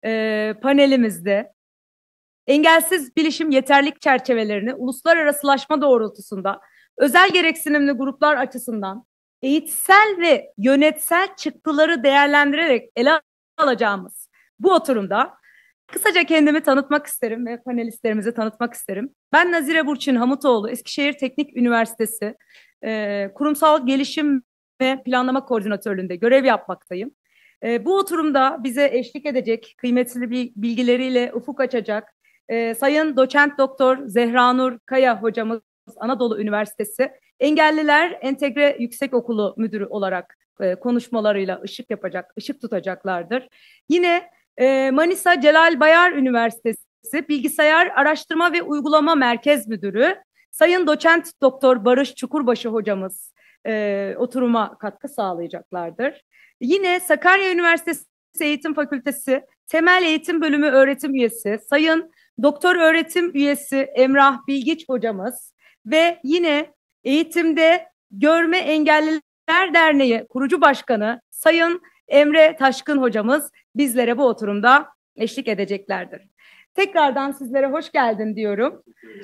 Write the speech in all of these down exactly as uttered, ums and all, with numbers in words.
e, panelimizde engelsiz bilişim yeterlilik çerçevelerini uluslararasılaşma doğrultusunda özel gereksinimli gruplar açısından eğitsel ve yönetsel çıktıları değerlendirerek ele alacağımız bu oturumda kısaca kendimi tanıtmak isterim ve panelistlerimizi tanıtmak isterim. Ben Nazire Burçin Hamutoğlu, Eskişehir Teknik Üniversitesi e, Kurumsal Gelişim ve Planlama Koordinatörlüğünde görev yapmaktayım. E, bu oturumda bize eşlik edecek, kıymetli bilgileriyle ufuk açacak e, Sayın Doçent Doktor Zehranur Kaya hocamız Anadolu Üniversitesi Engelliler Entegre Yüksekokulu Müdürü olarak e, konuşmalarıyla ışık yapacak, ışık tutacaklardır. Yine e, Manisa Celal Bayar Üniversitesi Bilgisayar Araştırma ve Uygulama Merkez Müdürü Sayın Doçent Doktor Barış Çukurbaşı hocamız e, oturuma katkı sağlayacaklardır. Yine Sakarya Üniversitesi Eğitim Fakültesi Temel Eğitim Bölümü öğretim üyesi Sayın Doktor öğretim üyesi Emrah Bilgiç hocamız ve yine Eğitimde Görme Engelliler Derneği kurucu başkanı Sayın Emre Taşkın hocamız bizlere bu oturumda eşlik edeceklerdir. Tekrardan sizlere hoş geldin diyorum.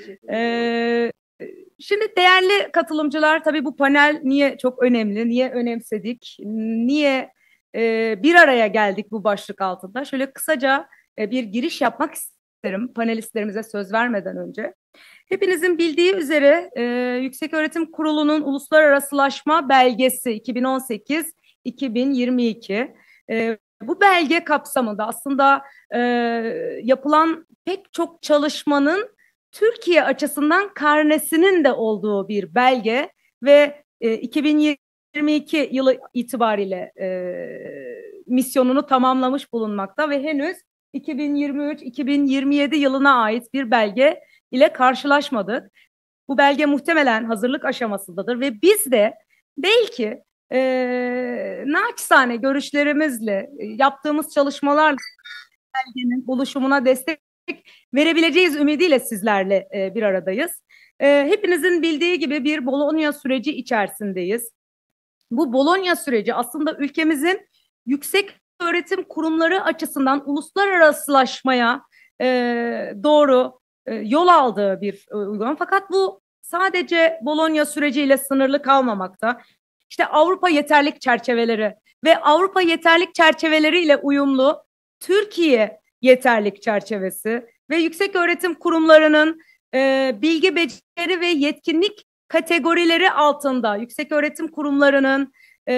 Ee, şimdi değerli katılımcılar, tabii bu panel niye çok önemli, niye önemsedik, niye e, bir araya geldik bu başlık altında? Şöyle kısaca e, bir giriş yapmak isterim panelistlerimize söz vermeden önce. Hepinizin bildiği üzere e, Yükseköğretim Kurulu'nun uluslararasılaşma belgesi iki bin on sekiz iki bin yirmi iki. E, bu belge kapsamında aslında e, yapılan pek çok çalışmanın Türkiye açısından karnesinin de olduğu bir belge ve e, iki bin yirmi iki yılı itibariyle e, misyonunu tamamlamış bulunmakta ve henüz iki bin yirmi üç iki bin yirmi yedi yılına ait bir belge ile karşılaşmadık. Bu belge muhtemelen hazırlık aşamasındadır ve biz de belki e, naçizane görüşlerimizle, yaptığımız çalışmalarla belgenin oluşumuna destek verebileceğiz ümidiyle sizlerle e, bir aradayız. E, hepinizin bildiği gibi bir Bologna süreci içerisindeyiz. Bu Bologna süreci aslında ülkemizin yüksek öğretim kurumları açısından uluslararasılaşmaya e, doğru e, yol aldığı bir e, uygulama. Fakat bu sadece Bologna süreciyle sınırlı kalmamakta. İşte Avrupa yeterlik çerçeveleri ve Avrupa yeterlik çerçeveleriyle uyumlu Türkiye yeterlik çerçevesi ve yüksek öğretim kurumlarının e, bilgi, beceri ve yetkinlik kategorileri altında yüksek öğretim kurumlarının e,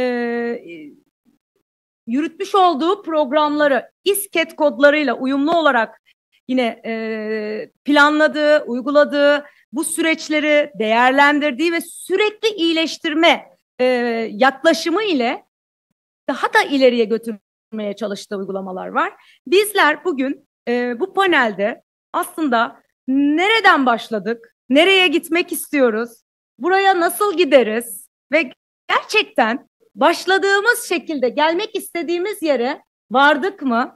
yürütmüş olduğu programları İSKET kodlarıyla uyumlu olarak yine e, planladığı, uyguladığı, bu süreçleri değerlendirdiği ve sürekli iyileştirme e, yaklaşımı ile daha da ileriye götürmeye çalıştığı uygulamalar var. Bizler bugün e, bu panelde aslında nereden başladık, nereye gitmek istiyoruz, buraya nasıl gideriz ve gerçekten başladığımız şekilde gelmek istediğimiz yere vardık mı?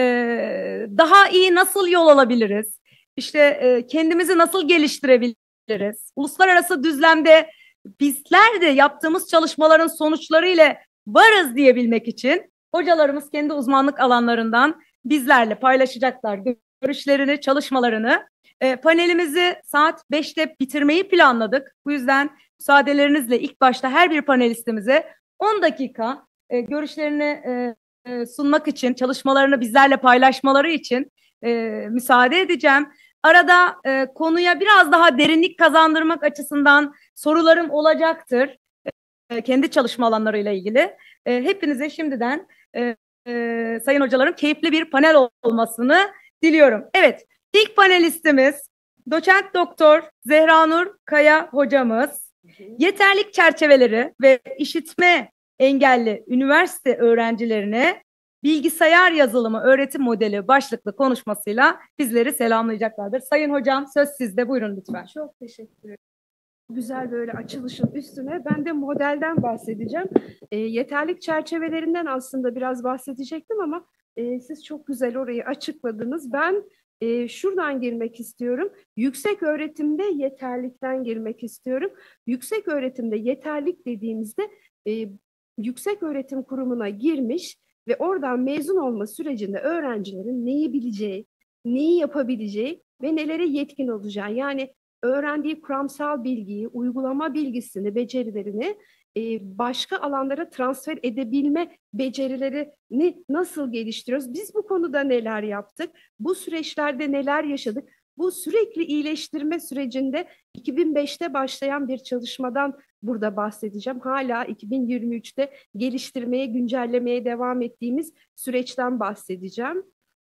Ee, daha iyi nasıl yol alabiliriz? İşte e, kendimizi nasıl geliştirebiliriz? Uluslararası düzlemde bizler de yaptığımız çalışmaların sonuçları ile varız diyebilmek için hocalarımız kendi uzmanlık alanlarından bizlerle paylaşacaklar görüşlerini, çalışmalarını. E, panelimizi saat beşte bitirmeyi planladık. Bu yüzden müsaadelerinizle ilk başta her bir panelistimize on dakika e, görüşlerini e, e, sunmak için, çalışmalarını bizlerle paylaşmaları için e, müsaade edeceğim. Arada e, konuya biraz daha derinlik kazandırmak açısından sorularım olacaktır. E, kendi çalışma alanlarıyla ilgili. E, hepinize şimdiden e, e, sayın hocalarım keyifli bir panel olmasını diliyorum. Evet, ilk panelistimiz Doçent Doktor Zehranur Kaya hocamız. Yeterlik çerçeveleri ve işitme engelli üniversite öğrencilerine bilgisayar yazılımı öğretim modeli başlıklı konuşmasıyla bizleri selamlayacaklardır. Sayın hocam söz sizde, buyurun lütfen. Çok teşekkür ederim. Güzel böyle açılışın üstüne ben de modelden bahsedeceğim. E, yeterlik çerçevelerinden aslında biraz bahsedecektim ama e, siz çok güzel orayı açıkladınız. Ben e, şuradan girmek istiyorum. Yüksek öğretimde yeterlikten girmek istiyorum. Yüksek öğretimde yeterlik dediğimizde e, yüksek öğretim kurumuna girmiş ve oradan mezun olma sürecinde öğrencilerin neyi bileceği, neyi yapabileceği ve nelere yetkin olacağı, yani öğrendiği kuramsal bilgiyi, uygulama bilgisini, becerilerini e, başka alanlara transfer edebilme becerilerini nasıl geliştiriyoruz? Biz bu konuda neler yaptık? Bu süreçlerde neler yaşadık? Bu sürekli iyileştirme sürecinde iki bin beşte başlayan bir çalışmadan burada bahsedeceğim. Hala iki bin yirmi üçte geliştirmeye, güncellemeye devam ettiğimiz süreçten bahsedeceğim.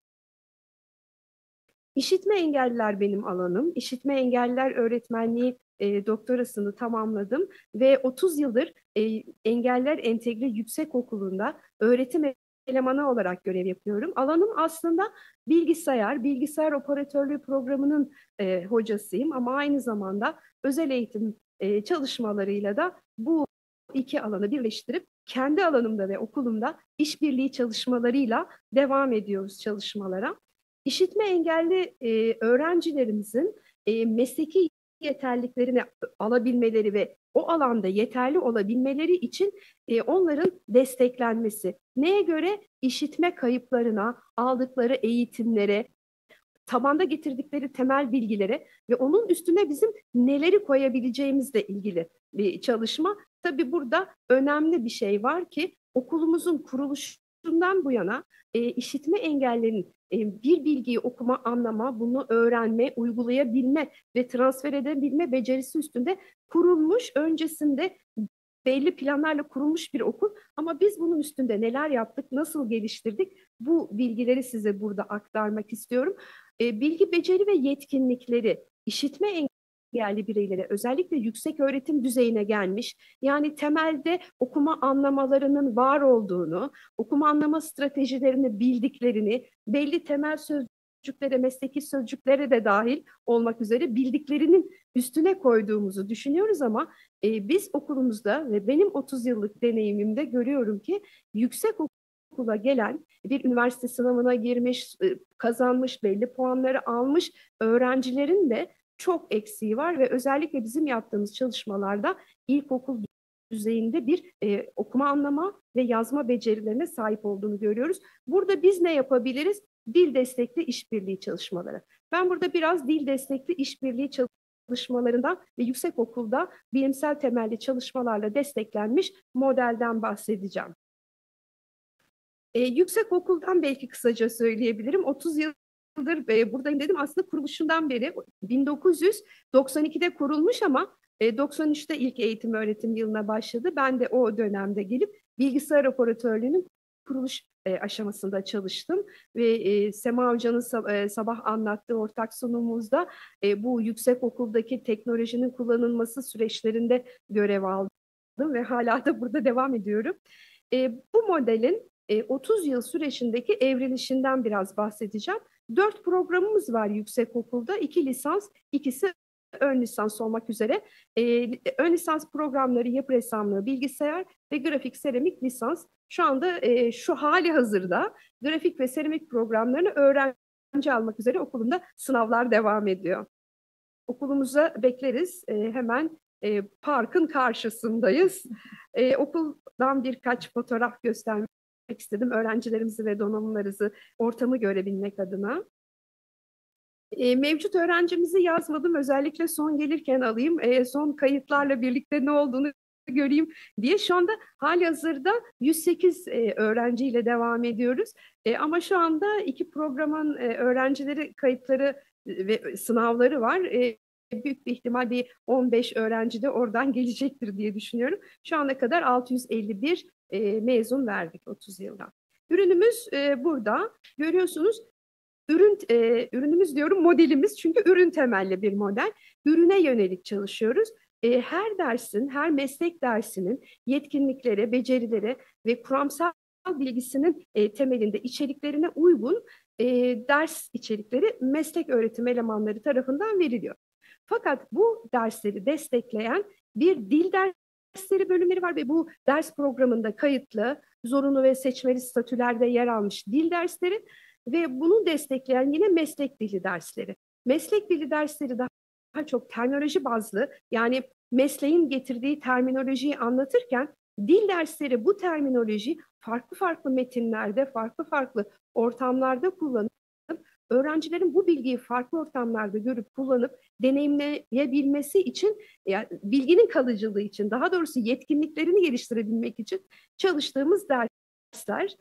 İşitme engelliler benim alanım. İşitme engelliler öğretmenliği e, doktorasını tamamladım ve otuz yıldır e, Engeller Entegre Yüksekokulu'nda öğretim elemanı olarak görev yapıyorum. Alanım aslında bilgisayar, bilgisayar operatörlüğü programının e, hocasıyım ama aynı zamanda özel eğitim e, çalışmalarıyla da bu iki alanı birleştirip kendi alanımda ve okulumda işbirliği çalışmalarıyla devam ediyoruz çalışmalara. İşitme engelli e, öğrencilerimizin e, mesleki yeterliliklerini alabilmeleri ve o alanda yeterli olabilmeleri için e, onların desteklenmesi. Neye göre? İşitme kayıplarına, aldıkları eğitimlere, tabanda getirdikleri temel bilgilere ve onun üstüne bizim neleri koyabileceğimizle ilgili bir çalışma. Tabii burada önemli bir şey var ki okulumuzun kuruluşundan bu yana e, işitme engellerinin e, bir bilgiyi okuma, anlama, bunu öğrenme, uygulayabilme ve transfer edebilme becerisi üstünde kurulmuş, öncesinde belli planlarla kurulmuş bir okul ama biz bunun üstünde neler yaptık, nasıl geliştirdik bu bilgileri size burada aktarmak istiyorum. E, bilgi, beceri ve yetkinlikleri işitme engelli bireylere özellikle yüksek öğretim düzeyine gelmiş, yani temelde okuma anlamalarının var olduğunu, okuma anlama stratejilerini bildiklerini, belli temel sözcüklere, mesleki sözcüklere de dahil olmak üzere bildiklerinin üstüne koyduğumuzu düşünüyoruz ama e, biz okulumuzda ve benim otuz yıllık deneyimimde görüyorum ki yüksek okula gelen, bir üniversite sınavına girmiş, kazanmış, belli puanları almış öğrencilerin de çok eksiği var ve özellikle bizim yaptığımız çalışmalarda ilkokul düzeyinde bir e, okuma, anlama ve yazma becerilerine sahip olduğunu görüyoruz. Burada biz ne yapabiliriz? Dil destekli işbirliği çalışmaları. Ben burada biraz dil destekli işbirliği çalışmalarından ve yüksekokulda bilimsel temelli çalışmalarla desteklenmiş modelden bahsedeceğim. E, yüksek okuldan belki kısaca söyleyebilirim. otuz yıldır e, buradayım dedim. Aslında kuruluşundan beri bin dokuz yüz doksan ikide kurulmuş ama e, doksan üçte ilk eğitim öğretim yılına başladı. Ben de o dönemde gelip bilgisayar operatörlüğünün kuruluş e, aşamasında çalıştım ve e, Sema Hoca'nın sab e, sabah anlattığı ortak sunumumuzda e, bu yüksek okuldaki teknolojinin kullanılması süreçlerinde görev aldım ve hala da burada devam ediyorum. E, bu modelin otuz yıl süreçindeki evrilişinden biraz bahsedeceğim. Dört programımız var yüksekokulda. İki lisans, ikisi ön lisans olmak üzere. Ee, ön lisans programları yapı ressamlığı, bilgisayar ve grafik seramik lisans. Şu anda e, şu hali hazırda grafik ve seramik programlarını öğrenci almak üzere okulumda sınavlar devam ediyor. Okulumuza bekleriz. E, hemen e, parkın karşısındayız. E, okuldan birkaç fotoğraf göstermek istedim. Öğrencilerimizi ve donanımlarımızı, ortamı görebilmek adına. E, mevcut öğrencimizi yazmadım. Özellikle son gelirken alayım. E, son kayıtlarla birlikte ne olduğunu göreyim diye. Şu anda halihazırda yüz sekiz e, öğrenciyle devam ediyoruz. E, ama şu anda iki programın e, öğrencileri kayıtları ve sınavları var. E, büyük bir ihtimal bir on beş öğrenci de oradan gelecektir diye düşünüyorum. Şu ana kadar altı yüz elli bir e, mezun verdik otuz yılda. Ürünümüz e, burada. Görüyorsunuz ürün e, ürünümüz diyorum modelimiz çünkü ürün temelli bir model. Ürüne yönelik çalışıyoruz. E, her dersin, her meslek dersinin yetkinliklere, becerilere ve kuramsal bilgisinin e, temelinde içeriklerine uygun e, ders içerikleri meslek öğretim elemanları tarafından veriliyor. Fakat bu dersleri destekleyen bir dil dersleri bölümleri var ve bu ders programında kayıtlı, zorunlu ve seçmeli statülerde yer almış dil dersleri ve bunu destekleyen yine meslek dili dersleri. Meslek dili dersleri daha çok terminoloji bazlı, yani mesleğin getirdiği terminolojiyi anlatırken dil dersleri bu terminolojiyi farklı farklı metinlerde, farklı farklı ortamlarda kullanıp öğrencilerin bu bilgiyi farklı ortamlarda görüp kullanıp deneyimleyebilmesi için, yani bilginin kalıcılığı için, daha doğrusu yetkinliklerini geliştirebilmek için çalıştığımız dersler.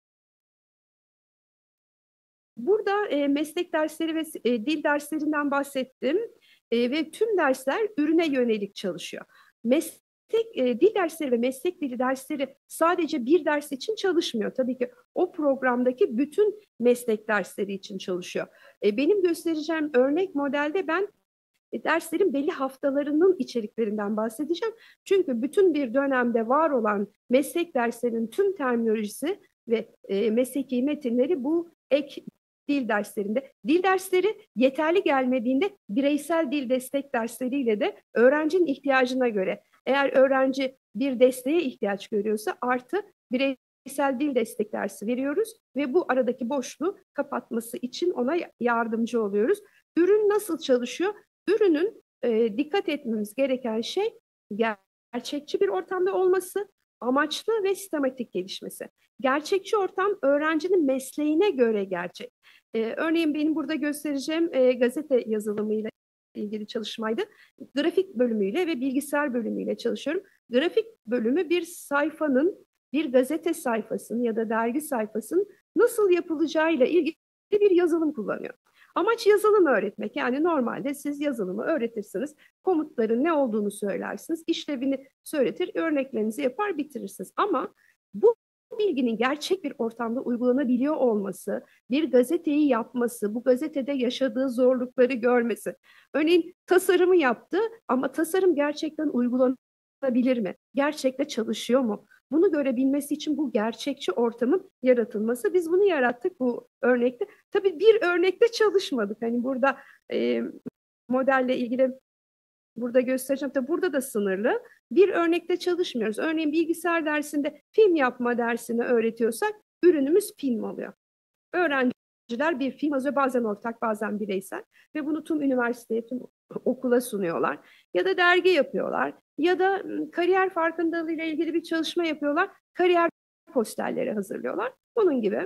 Burada e, meslek dersleri ve e, dil derslerinden bahsettim e, ve tüm dersler ürüne yönelik çalışıyor. Meslek e, dil dersleri ve meslek dili dersleri sadece bir ders için çalışmıyor. Tabii ki o programdaki bütün meslek dersleri için çalışıyor. E, benim göstereceğim örnek modelde ben e, derslerin belli haftalarının içeriklerinden bahsedeceğim. Çünkü bütün bir dönemde var olan meslek derslerinin tüm terminolojisi ve e, mesleki metinleri bu ek dil derslerinde. Dil dersleri yeterli gelmediğinde bireysel dil destek dersleriyle de öğrencinin ihtiyacına göre, eğer öğrenci bir desteğe ihtiyaç görüyorsa artı bireysel dil destek dersi veriyoruz ve bu aradaki boşluğu kapatması için ona yardımcı oluyoruz. Ürün nasıl çalışıyor? Ürünün e, dikkat etmemiz gereken şey gerçekçi bir ortamda olması, amaçlı ve sistematik gelişmesi. Gerçekçi ortam öğrencinin mesleğine göre gerçek. Ee, örneğin benim burada göstereceğim e, gazete yazılımıyla ilgili çalışmaydı. Grafik bölümüyle ve bilgisayar bölümüyle çalışıyorum. Grafik bölümü bir sayfanın, bir gazete sayfasının ya da dergi sayfasının nasıl yapılacağıyla ilgili bir yazılım kullanıyor. Amaç yazılımı öğretmek. Yani normalde siz yazılımı öğretirsiniz, komutların ne olduğunu söylersiniz, işlevini söyletir, örneklerinizi yapar, bitirirsiniz. Ama bu bilginin gerçek bir ortamda uygulanabiliyor olması, bir gazeteyi yapması, bu gazetede yaşadığı zorlukları görmesi. Örneğin tasarımı yaptı ama tasarım gerçekten uygulanabilir mi? Gerçekte çalışıyor mu? Bunu görebilmesi için bu gerçekçi ortamın yaratılması. Biz bunu yarattık bu örnekte. Tabii bir örnekte çalışmadık. Hani burada e, modelle ilgili burada göstereceğim. Tabii burada da sınırlı. Bir örnekte çalışmıyoruz. Örneğin bilgisayar dersinde film yapma dersini öğretiyorsak ürünümüz film oluyor. Öğrenciler bir film hazırlıyor. Bazen ortak, bazen bireysel. Ve bunu tüm üniversiteye, tüm okula sunuyorlar. Ya da dergi yapıyorlar. Ya da kariyer farkındalığı ile ilgili bir çalışma yapıyorlar. Kariyer posterleri hazırlıyorlar. Bunun gibi.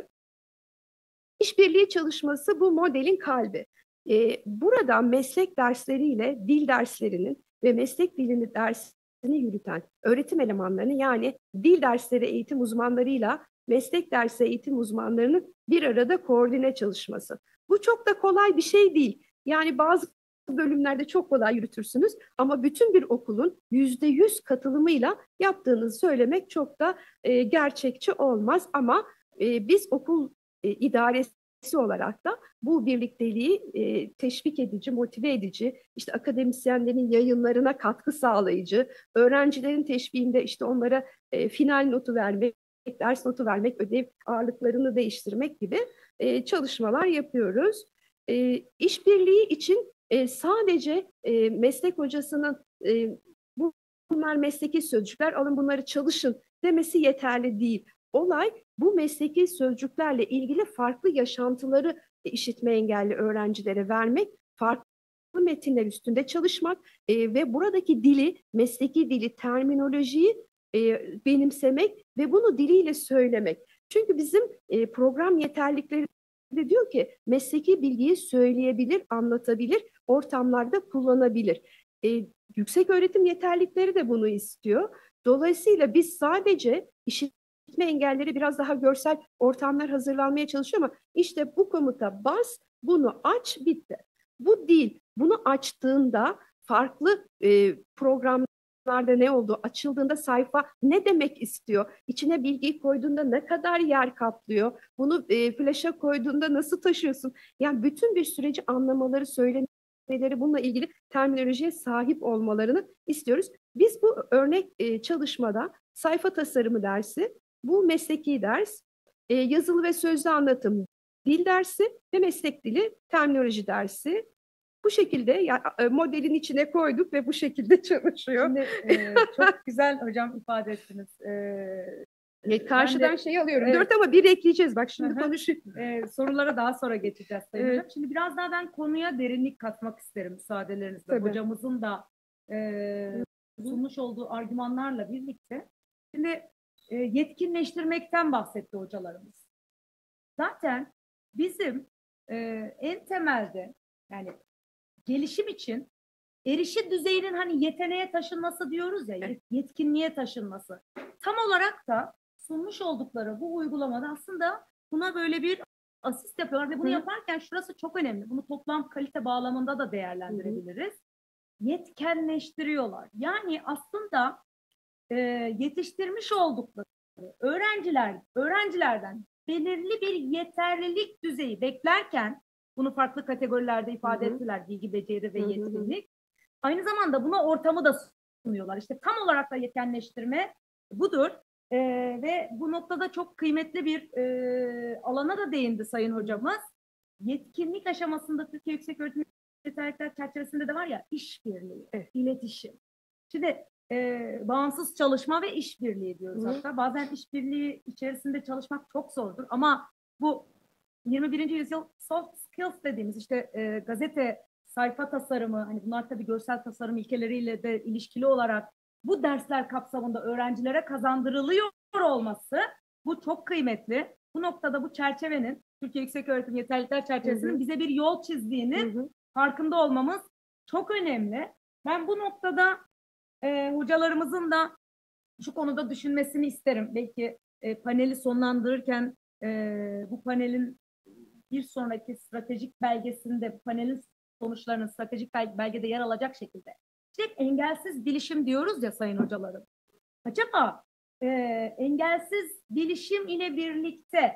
İşbirliği çalışması bu modelin kalbi. Ee, burada meslek dersleriyle dil derslerinin ve meslek dilini dersini yürüten öğretim elemanlarını, yani dil dersleri eğitim uzmanlarıyla meslek dersi eğitim uzmanlarının bir arada koordine çalışması. Bu çok da kolay bir şey değil. Yani bazı bölümlerde çok kolay yürütürsünüz ama bütün bir okulun yüzde yüz katılımıyla yaptığınızı söylemek çok da e, gerçekçi olmaz. Ama e, biz okul e, idaresi olarak da bu birlikteliği e, teşvik edici, motive edici, işte akademisyenlerin yayınlarına katkı sağlayıcı, öğrencilerin teşviğinde işte onlara e, final notu vermek, ders notu vermek, ödev ağırlıklarını değiştirmek gibi e, çalışmalar yapıyoruz. E, işbirliği için e, sadece e, meslek hocasının e, bu bunlar mesleki sözcükler, alın bunları çalışın demesi yeterli değil. Olay bu mesleki sözcüklerle ilgili farklı yaşantıları işitme engelli öğrencilere vermek, farklı metinler üstünde çalışmak e, ve buradaki dili, mesleki dili, terminolojiyi e, benimsemek ve bunu diliyle söylemek. Çünkü bizim e, program yeterlilikleri de diyor ki mesleki bilgiyi söyleyebilir, anlatabilir, ortamlarda kullanabilir. E, yüksek öğretim yeterlilikleri de bunu istiyor. Dolayısıyla biz sadece işitme engelleri biraz daha görsel ortamlar hazırlanmaya çalışıyor ama işte bu komuta bas, bunu aç, bitti. Bu değil. Bunu açtığında farklı e, programlarda ne oldu? Açıldığında sayfa ne demek istiyor? İçine bilgiyi koyduğunda ne kadar yer kaplıyor? Bunu e, flaşa koyduğunda nasıl taşıyorsun? Yani bütün bir süreci anlamaları, söylemeleri, bununla ilgili terminolojiye sahip olmalarını istiyoruz. Biz bu örnek e, çalışmada sayfa tasarımı dersi, bu mesleki ders, e, yazılı ve sözlü anlatım dil dersi ve meslek dili terminoloji dersi. Bu şekilde yani, modelin içine koyduk ve bu şekilde çalışıyor. Şimdi e, çok güzel hocam ifade ettiniz. E, Karşıdan de, şey alıyorum. Evet. Dört ama bir ekleyeceğiz. Bak şimdi konuşuyoruz. E, sorulara daha sonra geçeceğiz Sayın evet. Hocam. Şimdi biraz daha ben konuya derinlik katmak isterim müsaadelerinizle. Tabii. Hocamızın da e, sunmuş olduğu argümanlarla birlikte. Şimdi yetkinleştirmekten bahsetti hocalarımız. Zaten bizim e, en temelde yani gelişim için erişim düzeyinin hani yeteneğe taşınması diyoruz ya, yetkinliğe taşınması. Tam olarak da sunmuş oldukları bu uygulamada aslında buna böyle bir asist yapıyorlar ve bunu Hı. yaparken şurası çok önemli. Bunu toplam kalite bağlamında da değerlendirebiliriz. Hı. Yetkenleştiriyorlar. Yani aslında e, yetiştirmiş oldukları öğrenciler, öğrencilerden belirli bir yeterlilik düzeyi beklerken bunu farklı kategorilerde ifade Hı-hı. ettiler. Bilgi, beceri ve yetkinlik. Hı-hı. Aynı zamanda buna ortamı da sunuyorlar. İşte tam olarak da yetkenleştirme budur. Ee, ve bu noktada çok kıymetli bir e, alana da değindi Sayın Hocamız. Yetkinlik aşamasında Türkiye Yükseköğretim Yeterlilikler çerçevesinde de var ya işbirliği, evet. iletişim. Şimdi e, bağımsız çalışma ve işbirliği diyoruz Hı. hatta. Bazen işbirliği içerisinde çalışmak çok zordur ama bu yirmi birinci yüzyıl soft skills dediğimiz işte e, gazete, sayfa tasarımı, hani bunlar tabii görsel tasarım ilkeleriyle de ilişkili olarak bu dersler kapsamında öğrencilere kazandırılıyor olması bu çok kıymetli. Bu noktada bu çerçevenin Türkiye Yükseköğretim Yeterlilikler çerçevesinin hı hı. bize bir yol çizdiğinin hı hı. farkında olmamız çok önemli. Ben bu noktada e, hocalarımızın da şu konuda düşünmesini isterim. Belki e, paneli sonlandırırken e, bu panelin bir sonraki stratejik belgesinde panelin sonuçlarının stratejik belgede yer alacak şekilde. İşte engelsiz bilişim diyoruz ya sayın hocalarım. Acaba e, engelsiz bilişim ile birlikte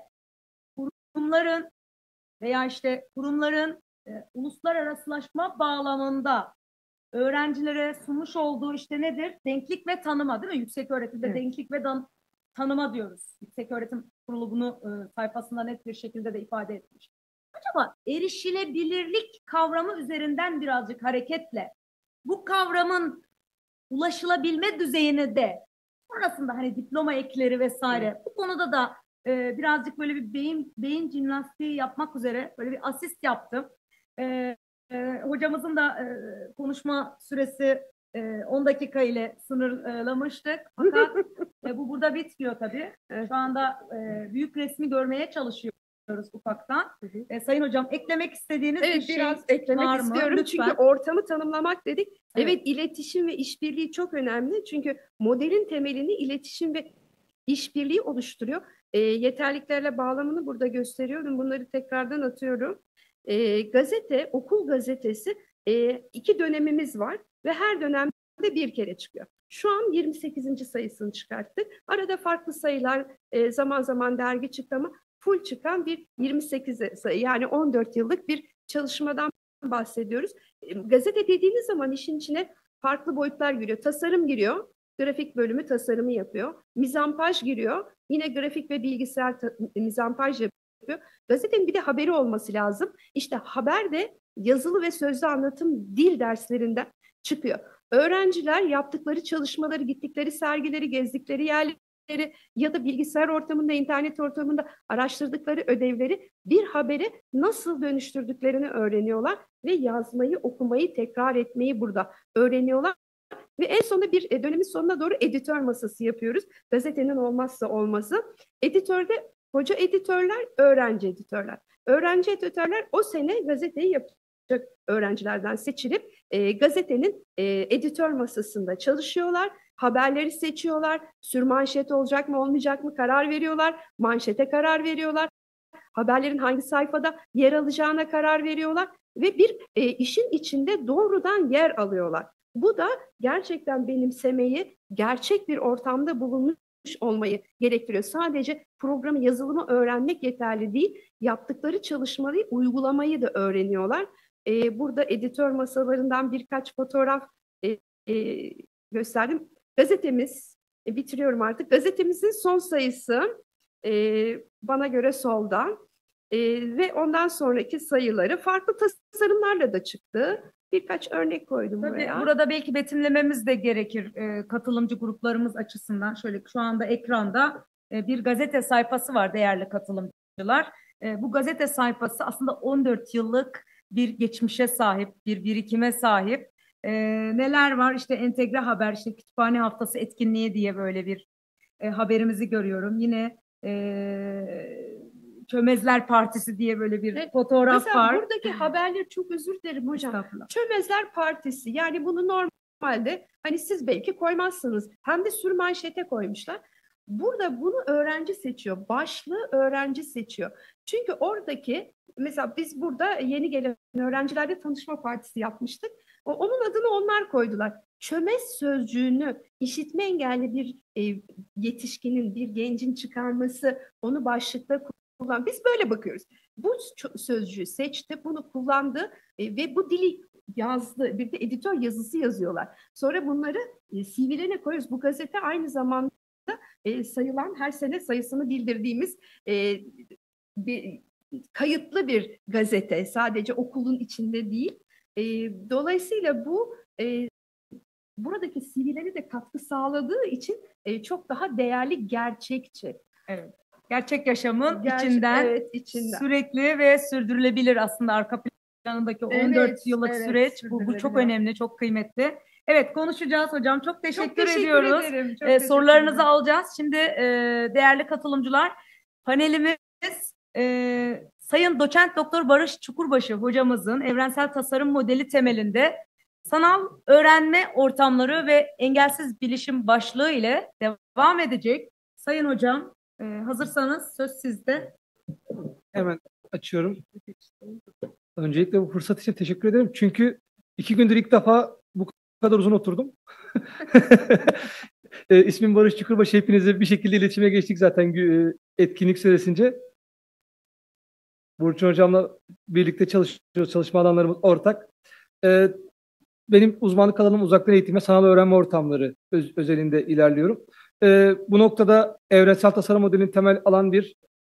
kurumların veya işte kurumların e, uluslararasılaşma bağlamında öğrencilere sunmuş olduğu işte nedir? Denklik ve tanıma değil mi? Yüksek öğretimde evet. denklik ve dan tanıma diyoruz. Yüksek Öğretim Kurulu bunu e, sayfasında net bir şekilde de ifade etmiş. Acaba erişilebilirlik kavramı üzerinden birazcık hareketle bu kavramın ulaşılabilme düzeyini de sonrasında hani diploma ekleri vesaire evet. bu konuda da e, birazcık böyle bir beyin beyin jimnastiği yapmak üzere böyle bir asist yaptım. E, e, hocamızın da e, konuşma süresi e, on dakika ile sınırlamıştık. Fakat e, bu burada bitmiyor tabii. E, şu anda e, büyük resmi görmeye çalışıyoruz ufaktan. Hı hı. E, Sayın Hocam eklemek istediğiniz evet, bir şey biraz eklemek var mı? istiyorum. Lütfen. Çünkü ortamı tanımlamak dedik. Evet. evet iletişim ve işbirliği çok önemli. Çünkü modelin temelini iletişim ve işbirliği oluşturuyor. E, yeterliklerle bağlamını burada gösteriyorum. Bunları tekrardan atıyorum. E, gazete, okul gazetesi e, iki dönemimiz var ve her dönemde bir kere çıkıyor. Şu an yirmi sekizinci sayısını çıkarttık. Arada farklı sayılar e, zaman zaman dergi çıktı ama full çıkan bir yirmi sekiz sayı yani on dört yıllık bir çalışmadan bahsediyoruz. E, gazete dediğiniz zaman işin içine farklı boyutlar giriyor. Tasarım giriyor. Grafik bölümü tasarımı yapıyor. Mizampaj giriyor. Yine grafik ve bilgisayar mizampaj yapıyor. Gazetenin bir de haberi olması lazım. İşte haber de yazılı ve sözlü anlatım dil derslerinden çıkıyor. Öğrenciler yaptıkları çalışmaları, gittikleri sergileri, gezdikleri yerleri ya da bilgisayar ortamında, internet ortamında araştırdıkları ödevleri bir habere nasıl dönüştürdüklerini öğreniyorlar ve yazmayı, okumayı, tekrar etmeyi burada öğreniyorlar. Ve en sonunda bir dönemin sonuna doğru editör masası yapıyoruz. Gazetenin olmazsa olmazı. Editörde hoca editörler, öğrenci editörler. Öğrenci editörler o sene gazeteyi yapacak öğrencilerden seçilip e, gazetenin e, editör masasında çalışıyorlar. Haberleri seçiyorlar. Sürmanşet olacak mı olmayacak mı karar veriyorlar. Manşete karar veriyorlar. Haberlerin hangi sayfada yer alacağına karar veriyorlar. Ve bir e, işin içinde doğrudan yer alıyorlar. Bu da gerçekten benimsemeyi, gerçek bir ortamda bulunmuş olmayı gerektiriyor. Sadece programı, yazılımı öğrenmek yeterli değil. Yaptıkları çalışmayı, uygulamayı da öğreniyorlar. Ee, burada editör masalarından birkaç fotoğraf e, e, gösterdim. Gazetemiz, e, bitiriyorum artık. Gazetemizin son sayısı e, bana göre solda. E, ve ondan sonraki sayıları farklı tasarımlarla da çıktı. Birkaç örnek koydum Tabii buraya. Burada belki betimlememiz de gerekir e, katılımcı gruplarımız açısından. Şöyle şu anda ekranda e, bir gazete sayfası var değerli katılımcılar. E, bu gazete sayfası aslında on dört yıllık bir geçmişe sahip, bir birikime sahip. E, neler var? İşte entegre haber, işte kütüphane haftası etkinliği diye böyle bir e, haberimizi görüyorum. Yine e, Çömezler Partisi diye böyle bir Evet, fotoğraf mesela var. buradaki haberleri çok özür dilerim hocam. Estağfurullah. Çömezler Partisi, yani bunu normalde hani siz belki koymazsınız. Hem de sürmanşete koymuşlar. Burada bunu öğrenci seçiyor. Başlığı öğrenci seçiyor. Çünkü oradaki mesela biz burada yeni gelen öğrencilerle tanışma partisi yapmıştık. O, onun adını onlar koydular. Çömez sözcüğünü işitme engelli bir e, yetişkinin, bir gencin çıkarması, onu başlıkta kullan. Biz böyle bakıyoruz. Bu sözcüğü seçti, bunu kullandı e, ve bu dili yazdı. Bir de editör yazısı yazıyorlar. Sonra bunları e, C V'lerine koyuyoruz. Bu gazete aynı zamanda e, sayılan, her sene sayısını bildirdiğimiz e, bir, kayıtlı bir gazete. Sadece okulun içinde değil. E, dolayısıyla bu e, buradaki C V'lere de katkı sağladığı için e, çok daha değerli, gerçekçi. Evet. Gerçek yaşamın Gerçek, içinden, evet, içinden sürekli ve sürdürülebilir aslında arka planındaki on dört evet, yıllık evet, süreç. Bu, bu çok önemli, çok kıymetli. Evet, konuşacağız hocam. Çok teşekkür, çok teşekkür ediyoruz. Ederim, çok Ee, teşekkür sorularınızı ederim. alacağız. Şimdi e, değerli katılımcılar, panelimiz e, Sayın Doçent Doktor Barış Çukurbaşı hocamızın evrensel tasarım modeli temelinde sanal öğrenme ortamları ve engelsiz bilişim başlığı ile devam edecek. Sayın hocam, e, hazırsanız söz sizde. Hemen açıyorum. Öncelikle bu fırsat için teşekkür ederim. Çünkü iki gündür ilk defa bu kadar uzun oturdum. e, ismim Barış Çukurbaşı. Hepinizle bir şekilde iletişime geçtik zaten e, etkinlik süresince. Burçin Hocam'la birlikte çalışıyoruz. Çalışma alanlarımız ortak. E, benim uzmanlık alanım uzaktan eğitim ve sanal öğrenme ortamları öz, özelinde ilerliyorum. E, bu noktada evrensel tasarım modelinin temel alan bir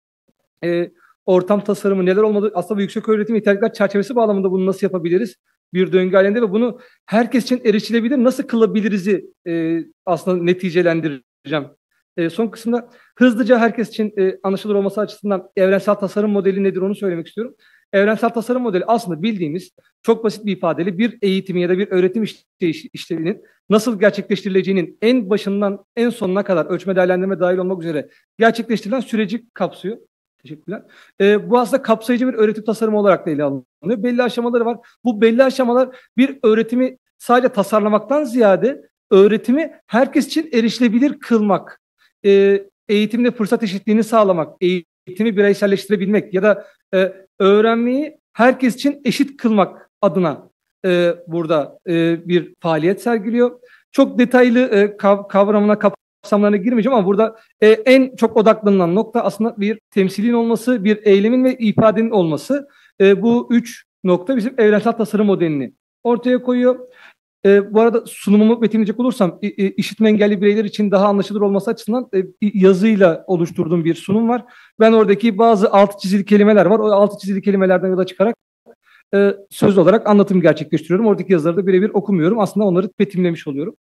e, ortam tasarımı neler olmalı? Aslında bu yüksek öğretim yeterlilikler çerçevesi bağlamında bunu nasıl yapabiliriz? Bir döngü halinde ve bunu herkes için erişilebilir nasıl kılabiliriz'i e, aslında neticelendireceğim. E, son kısımda hızlıca herkes için e, anlaşılır olması açısından evrensel tasarım modeli nedir onu söylemek istiyorum. Evrensel tasarım modeli aslında bildiğimiz çok basit bir ifadeli bir eğitimi ya da bir öğretim işleyiş, işlevinin nasıl gerçekleştirileceğinin en başından en sonuna kadar ölçme değerlendirme dahil olmak üzere gerçekleştirilen süreci kapsıyor. Teşekkürler. Ee, bu aslında kapsayıcı bir öğretim tasarımı olarak da ele alınıyor. Belli aşamaları var. Bu belli aşamalar bir öğretimi sadece tasarlamaktan ziyade öğretimi herkes için erişilebilir kılmak, e, eğitimde fırsat eşitliğini sağlamak, eğitimi bireyselleştirebilmek ya da e, öğrenmeyi herkes için eşit kılmak adına e, burada e, bir faaliyet sergiliyor. Çok detaylı e, kav kavramına kapsamlarına girmeyeceğim ama burada e, en çok odaklanılan nokta aslında bir temsilin olması, bir eylemin ve ifadenin olması. E, bu üç nokta bizim evrensel tasarım modelini ortaya koyuyor. E, bu arada sunumumu betimleyecek olursam e, e, işitme engelli bireyler için daha anlaşılır olması açısından e, yazıyla oluşturduğum bir sunum var. Ben oradaki bazı altı çizili kelimeler var. O altı çizili kelimelerden yola çıkarak e, sözlü olarak anlatım gerçekleştiriyorum. Oradaki yazıları da birebir okumuyorum. Aslında onları betimlemiş oluyorum.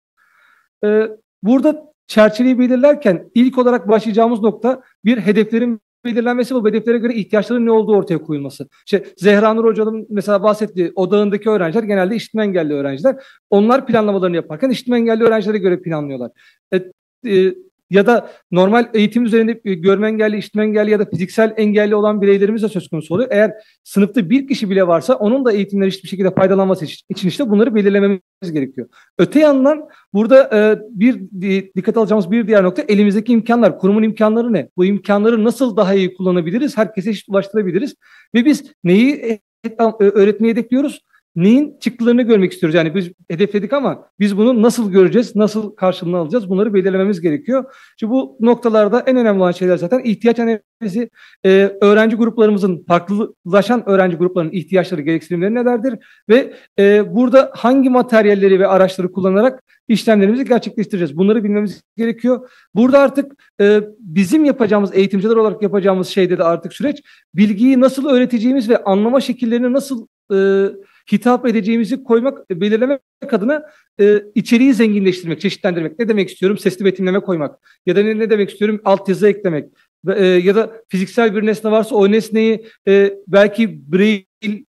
E, burada çerçeveyi belirlerken ilk olarak başlayacağımız nokta bir hedeflerin belirlenmesi, bu hedeflere göre ihtiyaçların ne olduğu ortaya koyulması. İşte Zehra Nur Hoca'nın mesela bahsettiği odağındaki öğrenciler genelde işitme engelli öğrenciler. Onlar planlamalarını yaparken işitme engelli öğrencilere göre planlıyorlar. E, e, ya da normal eğitim üzerinde e, görme engelli, işitme engelli ya da fiziksel engelli olan bireylerimiz de söz konusu oluyor. Eğer sınıfta bir kişi bile varsa onun da eğitimden hiçbir şekilde faydalanması için işte bunları belirlememiz gerekiyor. Öte yandan burada e, bir dikkat alacağımız bir diğer nokta elimizdeki imkanlar, kurumun imkanları ne? Bu imkanları nasıl daha iyi kullanabiliriz? Herkese eşit ulaştırabiliriz. Ve biz neyi öğretmeye hedefliyoruz? Neyin çıktılarını görmek istiyoruz. Yani biz hedefledik ama biz bunu nasıl göreceğiz, nasıl karşılığını alacağız bunları belirlememiz gerekiyor. Şimdi bu noktalarda en önemli olan şeyler zaten ihtiyaç analizi, e, öğrenci gruplarımızın, farklılaşan öğrenci gruplarının ihtiyaçları, gereksinimleri nelerdir ve e, burada hangi materyalleri ve araçları kullanarak işlemlerimizi gerçekleştireceğiz. Bunları bilmemiz gerekiyor. Burada artık e, bizim yapacağımız, eğitimciler olarak yapacağımız şeyde de artık süreç bilgiyi nasıl öğreteceğimiz ve anlama şekillerini nasıl e, hitap edeceğimizi koymak, belirlemek adına e, içeriği zenginleştirmek, çeşitlendirmek. Ne demek istiyorum? Sesli betimleme koymak. Ya da ne, ne demek istiyorum? Altyazı eklemek. E, ya da fiziksel bir nesne varsa o nesneyi e, belki braille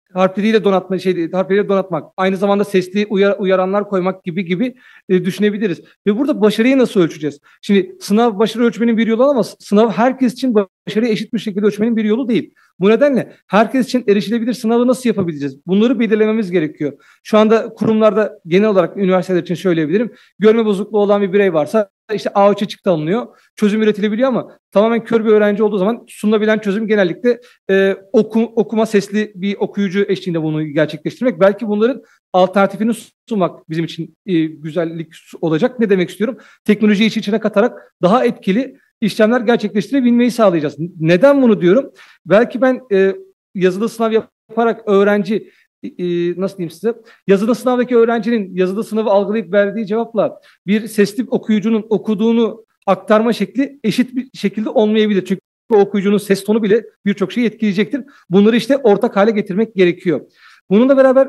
harfleriyle donatma şey harfleriyle donatmak, aynı zamanda sesli uyar, uyaranlar koymak gibi gibi e, düşünebiliriz. Ve burada başarıyı nasıl ölçeceğiz? Şimdi sınav başarı ölçmenin bir yolu ama sınav herkes için başarıyı eşit bir şekilde ölçmenin bir yolu değil. Bu nedenle herkes için erişilebilir sınavı nasıl yapabileceğiz? Bunları belirlememiz gerekiyor. Şu anda kurumlarda genel olarak üniversiteler için söyleyebilirim. Görme bozukluğu olan bir birey varsa işte A üçe çıktı alınıyor. Çözüm üretilebiliyor ama tamamen kör bir öğrenci olduğu zaman sunulabilen çözüm genellikle e, oku, okuma sesli bir okuyucu eşliğinde bunu gerçekleştirmek. Belki bunların alternatifini sunmak bizim için e, güzellik olacak. Ne demek istiyorum? Teknolojiyi iç içine katarak daha etkili işlemler gerçekleştirebilmeyi sağlayacağız. Neden bunu diyorum? Belki ben e, yazılı sınav yaparak öğrenci e, nasıl diyeyim size? Yazılı sınavdaki öğrencinin yazılı sınavı algılayıp verdiği cevapla bir sesli okuyucunun okuduğunu aktarma şekli eşit bir şekilde olmayabilir. Çünkü o okuyucunun ses tonu bile birçok şeyi etkileyecektir. Bunları işte ortak hale getirmek gerekiyor. Bununla beraber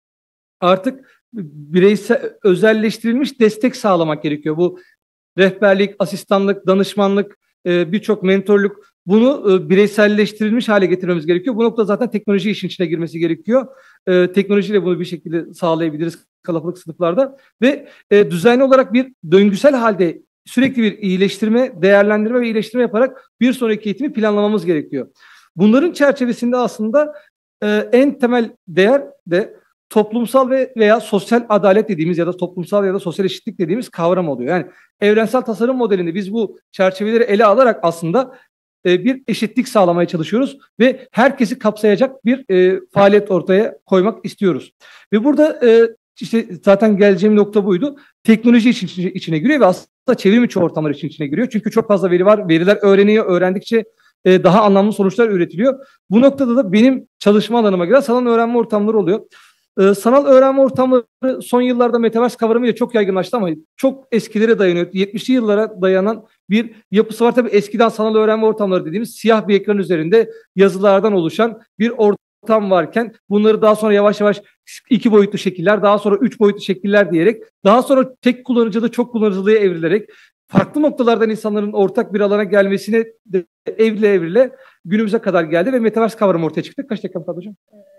artık bireysel özelleştirilmiş destek sağlamak gerekiyor. Bu rehberlik, asistanlık, danışmanlık, e, birçok mentorluk, bunu e, bireyselleştirilmiş hale getirmemiz gerekiyor. Bu noktada zaten teknoloji işin içine girmesi gerekiyor. E, teknolojiyle bunu bir şekilde sağlayabiliriz kalabalık sınıflarda ve e, düzenli olarak bir döngüsel halde sürekli bir iyileştirme, değerlendirme ve iyileştirme yaparak bir sonraki eğitimi planlamamız gerekiyor. Bunların çerçevesinde aslında e, en temel değer de toplumsal ve veya sosyal adalet dediğimiz ya da toplumsal ya da sosyal eşitlik dediğimiz kavram oluyor. Yani evrensel tasarım modelinde biz bu çerçeveleri ele alarak aslında e, bir eşitlik sağlamaya çalışıyoruz ve herkesi kapsayacak bir e, faaliyet ortaya koymak istiyoruz. Ve burada e, işte zaten geleceğim nokta buydu. Teknoloji için içine, içine giriyor ve aslında çevrim içi ortamlar için içine giriyor. Çünkü çok fazla veri var. Veriler öğreniyor, öğrendikçe e, daha anlamlı sonuçlar üretiliyor. Bu noktada da benim çalışma alanıma göre sanal öğrenme ortamları oluyor. Ee, sanal öğrenme ortamları son yıllarda metaverse kavramıyla çok yaygınlaştı ama çok eskilere dayanıyor. yetmişli yıllara dayanan bir yapısı var. Tabii eskiden sanal öğrenme ortamları dediğimiz siyah bir ekran üzerinde yazılardan oluşan bir ortam varken bunları daha sonra yavaş yavaş iki boyutlu şekiller, daha sonra üç boyutlu şekiller diyerek, daha sonra tek kullanıcılı çok kullanıcılıya evrilerek farklı noktalardan insanların ortak bir alana gelmesine de evrile evrile günümüze kadar geldi ve metaverse kavramı ortaya çıktı. Kaç dakika kaldı hocam?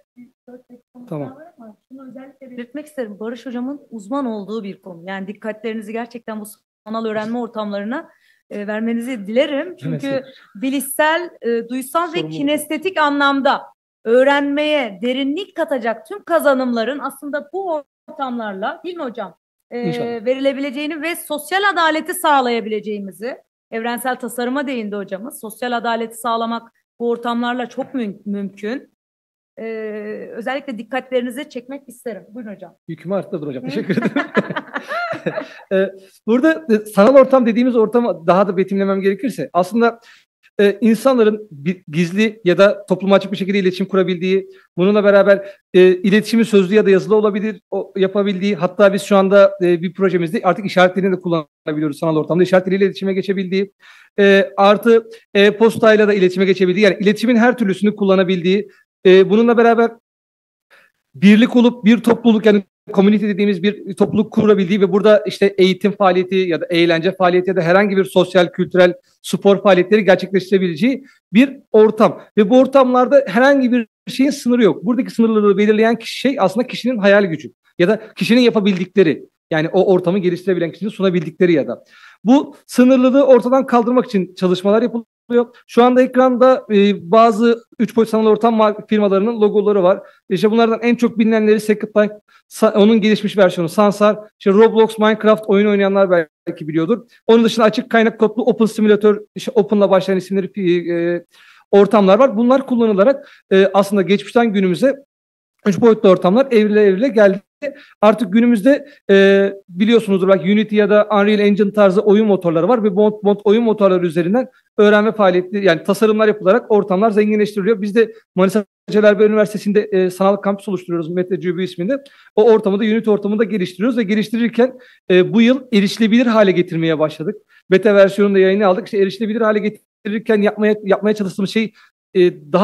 Tamam. Şunu özellikle belirtmek isterim. Barış Hocam'ın uzman olduğu bir konu. Yani dikkatlerinizi gerçekten bu sanal öğrenme ortamlarına e, vermenizi dilerim. Çünkü evet, bilişsel, e, duysal ve kinestetik anlamda öğrenmeye derinlik katacak tüm kazanımların aslında bu ortamlarla, değil mi hocam? E, verilebileceğini ve sosyal adaleti sağlayabileceğimizi, evrensel tasarıma değindi hocamız. Sosyal adaleti sağlamak bu ortamlarla çok mü- mümkün. Ee, özellikle dikkatlerinizi çekmek isterim. Buyurun hocam. Yükümü arttırdın hocam. Teşekkür ederim. ee, burada e, sanal ortam dediğimiz ortamı daha da betimlemem gerekirse aslında e, insanların bir, gizli ya da topluma açık bir şekilde iletişim kurabildiği, bununla beraber e, iletişimi sözlü ya da yazılı olabilir, o, yapabildiği, hatta biz şu anda e, bir projemizde artık işaretlerini de kullanabiliyoruz sanal ortamda. İşaretleriyle iletişime geçebildiği, e, artı e-postayla da iletişime geçebildiği, yani iletişimin her türlüsünü kullanabildiği, Ee, bununla beraber birlik olup bir topluluk, yani community dediğimiz bir topluluk kurabildiği ve burada işte eğitim faaliyeti ya da eğlence faaliyeti ya da herhangi bir sosyal, kültürel, spor faaliyetleri gerçekleştirebileceği bir ortam. Ve bu ortamlarda herhangi bir şeyin sınırı yok. Buradaki sınırları belirleyen şey aslında kişinin hayal gücü ya da kişinin yapabildikleri. Yani o ortamı geliştirebilen kişinin sunabildikleri ya da. Bu sınırlılığı ortadan kaldırmak için çalışmalar yapılıyor. Şu anda ekranda e, bazı üç boyutlu sanal ortam firmalarının logoları var. İşte bunlardan en çok bilinenleri Second Life, onun gelişmiş versiyonu Sansar, işte Roblox, Minecraft oyun oynayanlar belki biliyordur. Onun dışında açık kaynak kodlu Open Simulator, işte Open'la başlayan isimleri e, ortamlar var. Bunlar kullanılarak e, aslında geçmişten günümüze üç boyutlu ortamlar evrile evrile geldi. Artık günümüzde e, biliyorsunuzdur belki Unity ya da Unreal Engine tarzı oyun motorları var ve bu mod, oyun motorları üzerinden öğrenme faaliyetleri, yani tasarımlar yapılarak ortamlar zenginleştiriliyor. Biz de Manisa Celal Üniversitesi'nde e, sanal kampüs oluşturuyoruz MetaCube isminde. O ortamı da Unity ortamında geliştiriyoruz ve geliştirirken e, bu yıl erişilebilir hale getirmeye başladık. Beta versiyonunda yayını aldık. İşte erişilebilir hale getirirken yapmaya yapmaya çalıştığımız şey e, daha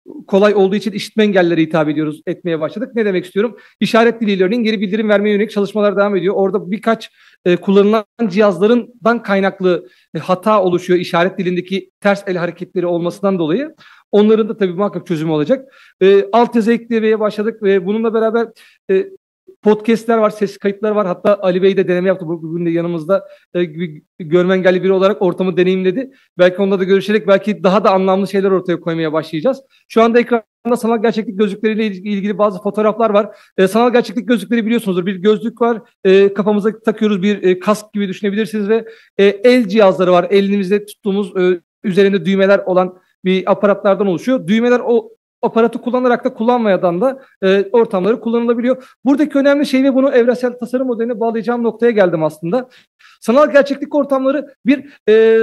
kolay olduğu için işitme engellilere hitap ediyoruz, etmeye başladık. Ne demek istiyorum? İşaret dili learning geri bildirim vermeye yönelik çalışmalar devam ediyor. Orada birkaç e, kullanılan cihazlarından kaynaklı e, hata oluşuyor. İşaret dilindeki ters el hareketleri olmasından dolayı. Onların da tabii muhakkak çözümü olacak. E, altyazı eklemeye başladık ve bununla beraber e, podcastler var, ses kayıtları var. Hatta Ali Bey de deneme yaptı. Bugün de yanımızda e, görme engelli biri olarak ortamı deneyimledi. Belki onunla da görüşerek belki daha da anlamlı şeyler ortaya koymaya başlayacağız. Şu anda ekranda sanal gerçeklik gözlükleriyle ilgili bazı fotoğraflar var. E, sanal gerçeklik gözlükleri biliyorsunuzdur. Bir gözlük var. E, kafamıza takıyoruz, bir e, kask gibi düşünebilirsiniz ve e, el cihazları var. Elimizde tuttuğumuz e, üzerinde düğmeler olan bir aparatlardan oluşuyor. Düğmeler o aparatı kullanarak da kullanmayadan da e, ortamları kullanılabiliyor. Buradaki önemli şey ve bunu evrensel tasarım modeline bağlayacağım noktaya geldim aslında. Sanal gerçeklik ortamları bir e,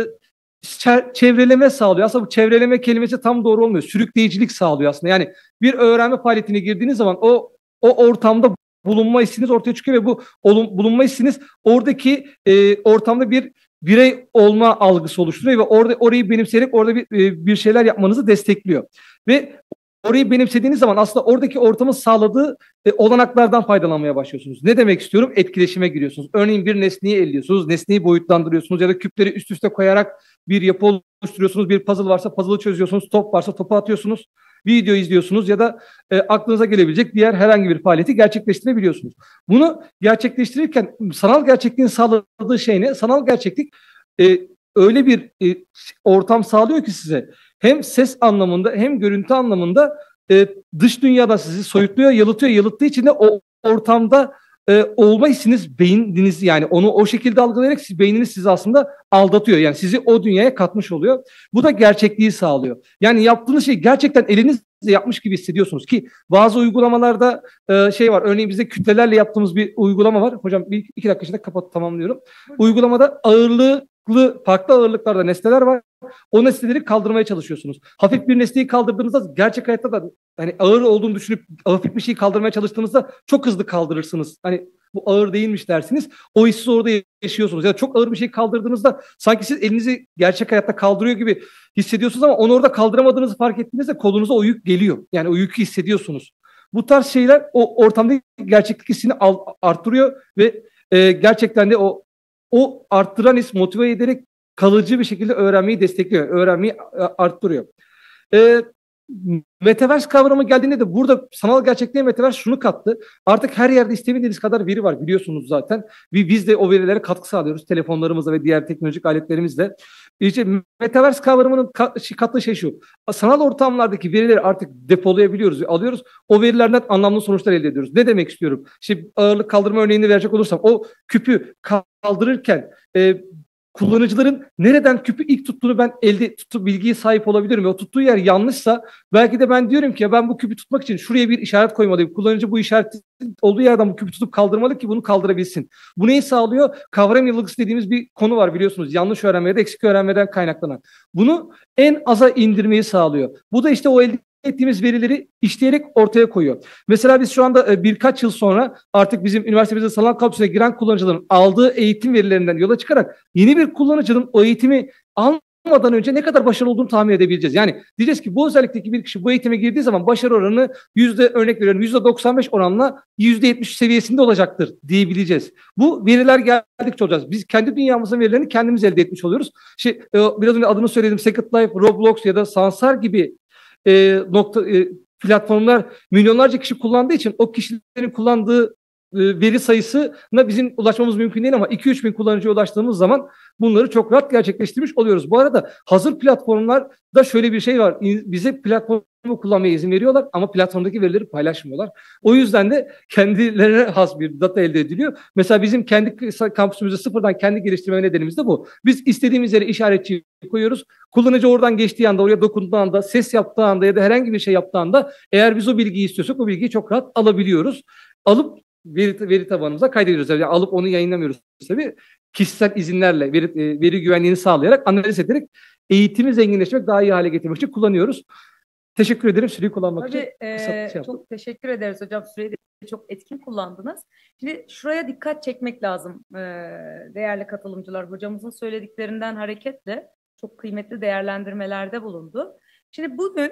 çevreleme sağlıyor. Aslında bu çevreleme kelimesi tam doğru olmuyor. Sürükleyicilik sağlıyor aslında. Yani bir öğrenme faaliyetine girdiğiniz zaman o o ortamda bulunma hissiniz ortaya çıkıyor ve bu bulunma hissiniz oradaki e, ortamda bir birey olma algısı oluşturuyor ve orada orayı benimseyerek orada bir, bir şeyler yapmanızı destekliyor. Ve orayı benimsediğiniz zaman aslında oradaki ortamın sağladığı e, olanaklardan faydalanmaya başlıyorsunuz. Ne demek istiyorum? Etkileşime giriyorsunuz. Örneğin bir nesneyi elliyorsunuz, nesneyi boyutlandırıyorsunuz ya da küpleri üst üste koyarak bir yapı oluşturuyorsunuz. Bir puzzle varsa puzzle'ı çözüyorsunuz, top varsa topu atıyorsunuz. Video izliyorsunuz ya da e, aklınıza gelebilecek diğer herhangi bir faaliyeti gerçekleştirebiliyorsunuz. Bunu gerçekleştirirken sanal gerçekliğin sağladığı şey ne? Sanal gerçeklik e, öyle bir e, ortam sağlıyor ki size hem ses anlamında hem görüntü anlamında e, dış dünyada sizi soyutluyor, yalıtıyor. Yalıttığı için de o ortamda e, olma hissiniz beyniniz yani onu o şekilde algılayarak siz, beyniniz sizi aslında aldatıyor. Yani sizi o dünyaya katmış oluyor. Bu da gerçekliği sağlıyor. Yani yaptığınız şey gerçekten elinizle yapmış gibi hissediyorsunuz ki bazı uygulamalarda e, şey var. Örneğin bizde kütlelerle yaptığımız bir uygulama var. Hocam bir iki dakika içinde kapat tamamlıyorum. Uygulamada ağırlığı farklı ağırlıklarda nesneler var. O nesneleri kaldırmaya çalışıyorsunuz. Hafif bir nesneyi kaldırdığınızda gerçek hayatta da hani ağır olduğunu düşünüp hafif bir şeyi kaldırmaya çalıştığınızda çok hızlı kaldırırsınız. Hani bu ağır değilmiş dersiniz. O hissi orada yaşıyorsunuz. Ya da çok ağır bir şey kaldırdığınızda sanki siz elinizi gerçek hayatta kaldırıyor gibi hissediyorsunuz ama onu orada kaldıramadığınızı fark ettiğinizde kolunuza o yük geliyor. Yani o yükü hissediyorsunuz. Bu tarz şeyler o ortamda gerçeklik hissini arttırıyor ve e, gerçekten de o o arttıran his motive ederek kalıcı bir şekilde öğrenmeyi destekliyor. Öğrenmeyi arttırıyor. E, Metaverse kavramı geldiğinde de burada sanal gerçekliğe Metaverse şunu kattı. Artık her yerde istemediğiniz kadar veri var biliyorsunuz zaten. Ve biz de o verilere katkı sağlıyoruz telefonlarımızla ve diğer teknolojik aletlerimizle. İşte Metaverse kavramının kattığı şey şu. Sanal ortamlardaki verileri artık depolayabiliyoruz ve alıyoruz. O verilerden anlamlı sonuçlar elde ediyoruz. Ne demek istiyorum? İşte ağırlık kaldırma örneğini verecek olursam o küpü kaldırırken e, kullanıcıların nereden küpü ilk tuttuğunu ben elde tuttuğu bilgiye sahip olabilirim. O tuttuğu yer yanlışsa belki de ben diyorum ki ya ben bu küpü tutmak için şuraya bir işaret koymalıyım. Kullanıcı bu işaret olduğu yerden bu küpü tutup kaldırmalı ki bunu kaldırabilsin. Bu neyi sağlıyor? Kavram yanılgısı dediğimiz bir konu var biliyorsunuz. Yanlış öğrenme ya da eksik öğrenmeden kaynaklanan. Bunu en aza indirmeyi sağlıyor. Bu da işte o elde ettiğimiz verileri işleyerek ortaya koyuyor. Mesela biz şu anda birkaç yıl sonra artık bizim üniversitemizde sanal kampüsüne giren kullanıcıların aldığı eğitim verilerinden yola çıkarak yeni bir kullanıcının o eğitimi almadan önce ne kadar başarılı olduğunu tahmin edebileceğiz. Yani diyeceğiz ki bu özellikteki bir kişi bu eğitime girdiği zaman başarı oranı yüzde örnek veriyorum yüzde doksan beş oranla yüzde yetmiş seviyesinde olacaktır diyebileceğiz. Bu veriler geldikçe olacağız. Biz kendi dünyamızın verilerini kendimiz elde etmiş oluyoruz. Şey, biraz önce adını söyledim Second Life, Roblox ya da Sansar gibi E, nokta e, platformlar milyonlarca kişi kullandığı için o kişilerin kullandığı e, veri sayısına bizim ulaşmamız mümkün değil ama iki üç bin kullanıcıya ulaştığımız zaman bunları çok rahat gerçekleştirmiş oluyoruz. Bu arada hazır platformlarda şöyle bir şey var. Bize platformu kullanmaya izin veriyorlar ama platformdaki verileri paylaşmıyorlar. O yüzden de kendilerine has bir data elde ediliyor. Mesela bizim kendi kampüsümüzde sıfırdan kendi geliştirme nedenimiz de bu. Biz istediğimiz yere işaretçi koyuyoruz. Kullanıcı oradan geçtiği anda, oraya dokunduğu anda, ses yaptığı anda ya da herhangi bir şey yaptığı anda eğer biz o bilgiyi istiyorsak o bilgiyi çok rahat alabiliyoruz. Alıp veri, veri tabanımıza kaydediyoruz. Yani alıp onu yayınlamıyoruz tabii. Kişisel izinlerle veri, veri güvenliğini sağlayarak, analiz ederek eğitimi zenginleştirmek, daha iyi hale getirmek için kullanıyoruz. Teşekkür ederim süreyi kullanmak Tabii, için. E, şey çok teşekkür ederiz hocam. Süreyi de çok etkin kullandınız. Şimdi şuraya dikkat çekmek lazım e, değerli katılımcılar. Hocamızın söylediklerinden hareketle çok kıymetli değerlendirmelerde bulundu. Şimdi bugün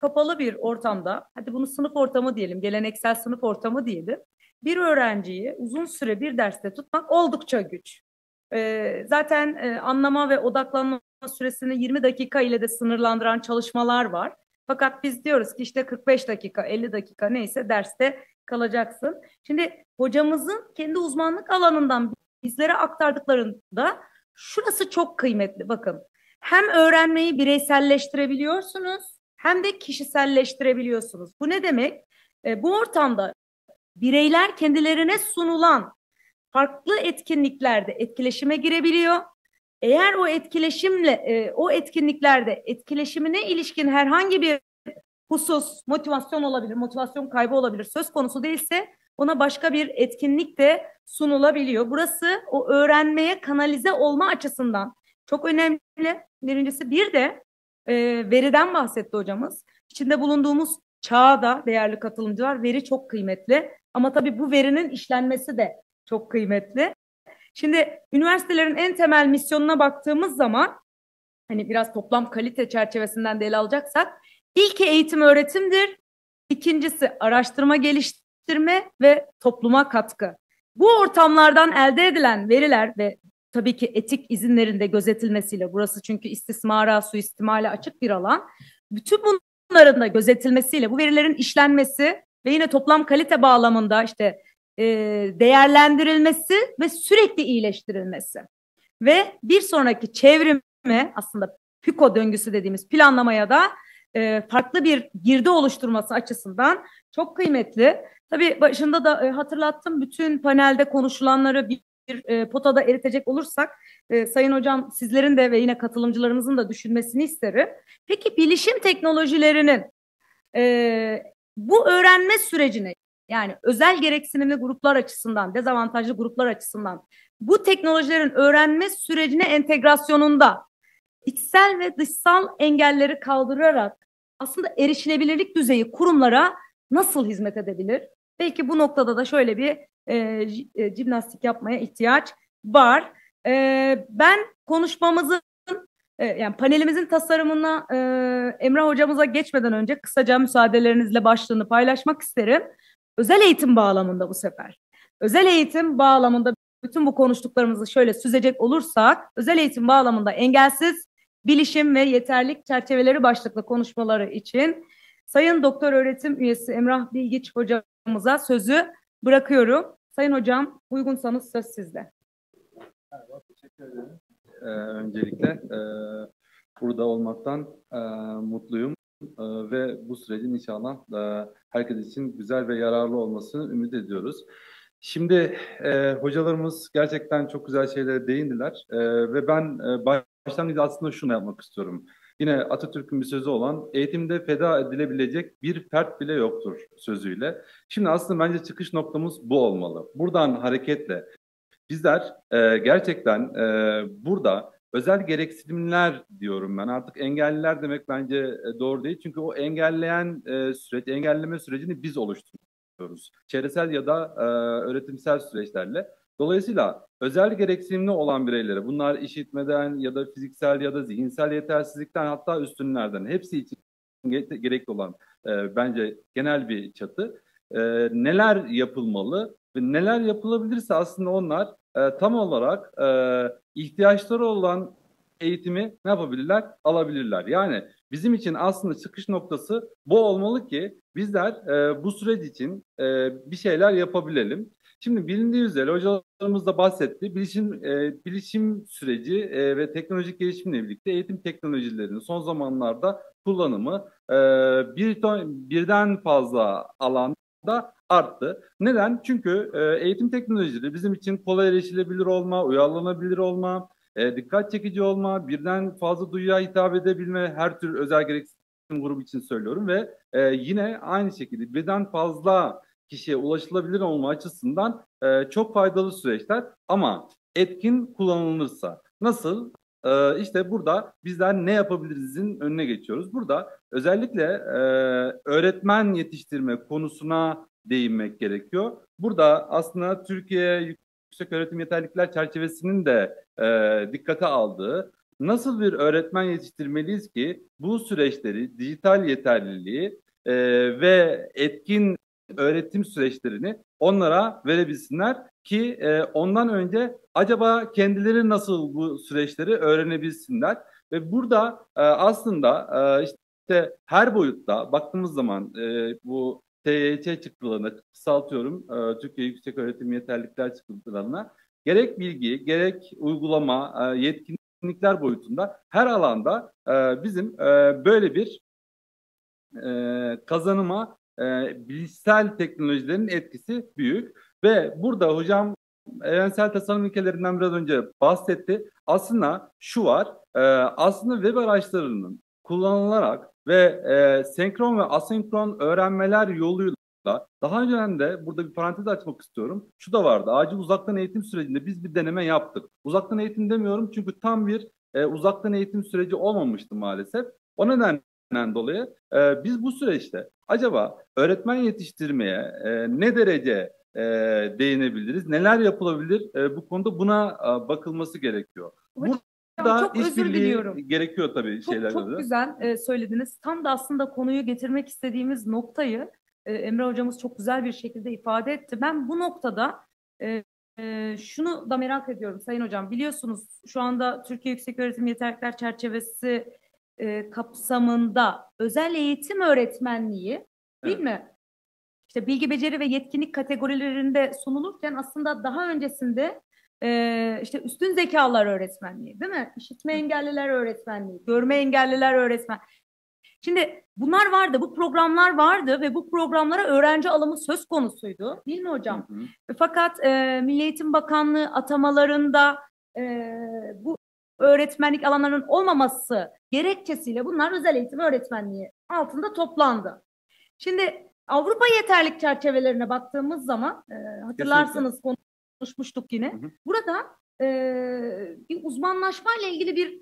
kapalı bir ortamda, hadi bunu sınıf ortamı diyelim, geleneksel sınıf ortamı diyelim, bir öğrenciyi uzun süre bir derste tutmak oldukça güç. Ee, zaten e, anlama ve odaklanma süresini yirmi dakika ile de sınırlandıran çalışmalar var. Fakat biz diyoruz ki işte kırk beş dakika, elli dakika neyse derste kalacaksın. Şimdi hocamızın kendi uzmanlık alanından bizlere aktardıklarında şurası çok kıymetli, bakın. Hem öğrenmeyi bireyselleştirebiliyorsunuz hem de kişiselleştirebiliyorsunuz. Bu ne demek? E, bu ortamda bireyler kendilerine sunulan farklı etkinliklerde etkileşime girebiliyor. Eğer o etkileşimle, e, o etkinliklerde etkileşimine ilişkin herhangi bir husus, motivasyon olabilir, motivasyon kaybı olabilir, söz konusu değilse ona başka bir etkinlik de sunulabiliyor. Burası o öğrenmeye kanalize olma açısından çok önemli. Birincisi, bir de e, veriden bahsetti hocamız. İçinde bulunduğumuz çağda değerli katılımcılar, veri çok kıymetli. Ama tabii bu verinin işlenmesi de çok kıymetli. Şimdi üniversitelerin en temel misyonuna baktığımız zaman, hani biraz toplam kalite çerçevesinden de ele alacaksak, ilki eğitim öğretimdir. İkincisi araştırma geliştirme ve topluma katkı. Bu ortamlardan elde edilen veriler ve tabii ki etik izinlerin de gözetilmesiyle, burası çünkü istismara, suistimale açık bir alan. Bütün bunların da gözetilmesiyle bu verilerin işlenmesi ve yine toplam kalite bağlamında işte e, değerlendirilmesi ve sürekli iyileştirilmesi. Ve bir sonraki çevrime, aslında PÜKO döngüsü dediğimiz planlamaya da e, farklı bir girdi oluşturması açısından çok kıymetli. Tabii başında da e, hatırlattım, bütün panelde konuşulanları bir, bir e, potada eritecek olursak e, Sayın Hocam, sizlerin de ve yine katılımcılarımızın da düşünmesini isterim. Peki bilişim teknolojilerinin e, bu öğrenme sürecine, yani özel gereksinimli gruplar açısından, dezavantajlı gruplar açısından bu teknolojilerin öğrenme sürecine entegrasyonunda içsel ve dışsal engelleri kaldırarak aslında erişilebilirlik düzeyi kurumlara nasıl hizmet edebilir? Belki bu noktada da şöyle bir e, e, jimnastik yapmaya ihtiyaç var. E, ben konuşmamızın, e, yani panelimizin tasarımına e, Emrah hocamıza geçmeden önce kısaca müsaadelerinizle başlığını paylaşmak isterim. Özel eğitim bağlamında bu sefer. Özel eğitim bağlamında bütün bu konuştuklarımızı şöyle süzecek olursak, özel eğitim bağlamında engelsiz bilişim ve yeterlilik çerçeveleri başlıklı konuşmaları için Sayın Doktor Öğretim Üyesi Emrah Bilgiç hocamıza sözü bırakıyorum. Sayın hocam, uygunsanız söz sizde. Merhaba, teşekkür ederim. Ee, öncelikle e, burada olmaktan e, mutluyum e, ve bu sürecin inşallah e, herkes için güzel ve yararlı olmasını ümit ediyoruz. Şimdi e, hocalarımız gerçekten çok güzel şeylere değindiler e, ve ben e, başlangıçta aslında şunu yapmak istiyorum. Yine Atatürk'ün bir sözü olan eğitimde feda edilebilecek bir fert bile yoktur sözüyle. Şimdi aslında bence çıkış noktamız bu olmalı. Buradan hareketle bizler e, gerçekten e, burada özel gereksinimler diyorum ben. Artık engelliler demek bence e, doğru değil. Çünkü o engelleyen e, süreç, engelleme sürecini biz oluşturuyoruz. Çevresel ya da e, öğretimsel süreçlerle. Dolayısıyla özel gereksinimli olan bireylere, bunlar işitmeden ya da fiziksel ya da zihinsel yetersizlikten, hatta üstünlerden, hepsi için gerekli olan e, bence genel bir çatı. E, neler yapılmalı ve neler yapılabilirse aslında onlar e, tam olarak e, ihtiyaçları olan eğitimi ne yapabilirler? Alabilirler. Yani bizim için aslında çıkış noktası bu olmalı ki bizler e, bu süreç için e, bir şeyler yapabilelim. Şimdi bilindiği üzere hocalarımız da bahsetti. Bilişim, e, bilişim süreci e, ve teknolojik gelişimle birlikte eğitim teknolojilerinin son zamanlarda kullanımı e, bir ton, birden fazla alanda arttı. Neden? Çünkü e, eğitim teknolojileri bizim için kolay erişilebilir olma, uyarlanabilir olma, e, dikkat çekici olma, birden fazla duyuya hitap edebilme, her tür özel gereksinim grubu için söylüyorum ve e, yine aynı şekilde birden fazla kişiye ulaşılabilir olma açısından e, çok faydalı süreçler, ama etkin kullanılırsa nasıl? E, işte burada bizler ne yapabilirizin önüne geçiyoruz. Burada özellikle e, öğretmen yetiştirme konusuna değinmek gerekiyor. Burada aslında Türkiye Yüksek Öğretim Yeterlilikler Çerçevesi'nin de e, dikkate aldığı, nasıl bir öğretmen yetiştirmeliyiz ki bu süreçleri, dijital yeterliliği e, ve etkin öğretim süreçlerini onlara verebilsinler ki e, ondan önce acaba kendileri nasıl bu süreçleri öğrenebilsinler. Ve burada e, aslında e, işte her boyutta baktığımız zaman e, bu T Y Ç çıktılarına, kısaltıyorum, e, Türkiye Yükseköğretim Yeterlilikler çıktılarına gerek bilgi, gerek uygulama, e, yetkinlikler boyutunda her alanda e, bizim e, böyle bir e, kazanıma e, bilişsel teknolojilerin etkisi büyük. Ve burada hocam evrensel tasarım ilkelerinden biraz önce bahsetti. Aslında şu var, e, aslında web araçlarının kullanılarak ve e, senkron ve asenkron öğrenmeler yoluyla daha önceden de burada bir parantez açmak istiyorum. Şu da vardı. Acil uzaktan eğitim sürecinde biz bir deneme yaptık. Uzaktan eğitim demiyorum çünkü tam bir e, uzaktan eğitim süreci olmamıştı maalesef. O nedenle dolayı e, biz bu süreçte acaba öğretmen yetiştirmeye e, ne derece e, değinebiliriz? Neler yapılabilir? E, bu konuda buna e, bakılması gerekiyor. Hocam, Burada çok özür işbirliği diliyorum. gerekiyor tabii Çok, şeylerde çok de. güzel e, söylediniz. Tam da aslında konuyu getirmek istediğimiz noktayı e, Emre hocamız çok güzel bir şekilde ifade etti. Ben bu noktada e, e, şunu da merak ediyorum Sayın Hocam. Biliyorsunuz şu anda Türkiye Yükseköğretim Yeterlilikler Çerçevesi e, kapsamında özel eğitim öğretmenliği, değil Evet. mi? İşte bilgi, beceri ve yetkinlik kategorilerinde sunulurken aslında daha öncesinde e, işte üstün zekalar öğretmenliği, değil mi? İşitme engelliler öğretmenliği, görme engelliler öğretmen. Şimdi bunlar vardı, bu programlar vardı ve bu programlara öğrenci alımı söz konusuydu, değil mi hocam? Hı hı. Fakat e, Milli Eğitim Bakanlığı atamalarında e, bu öğretmenlik alanlarının olmaması gerekçesiyle bunlar özel eğitim öğretmenliği altında toplandı. Şimdi Avrupa yeterlik çerçevelerine baktığımız zaman e, hatırlarsanız konuşmuştuk yine. Hı hı. Burada e, bir uzmanlaşma ile ilgili bir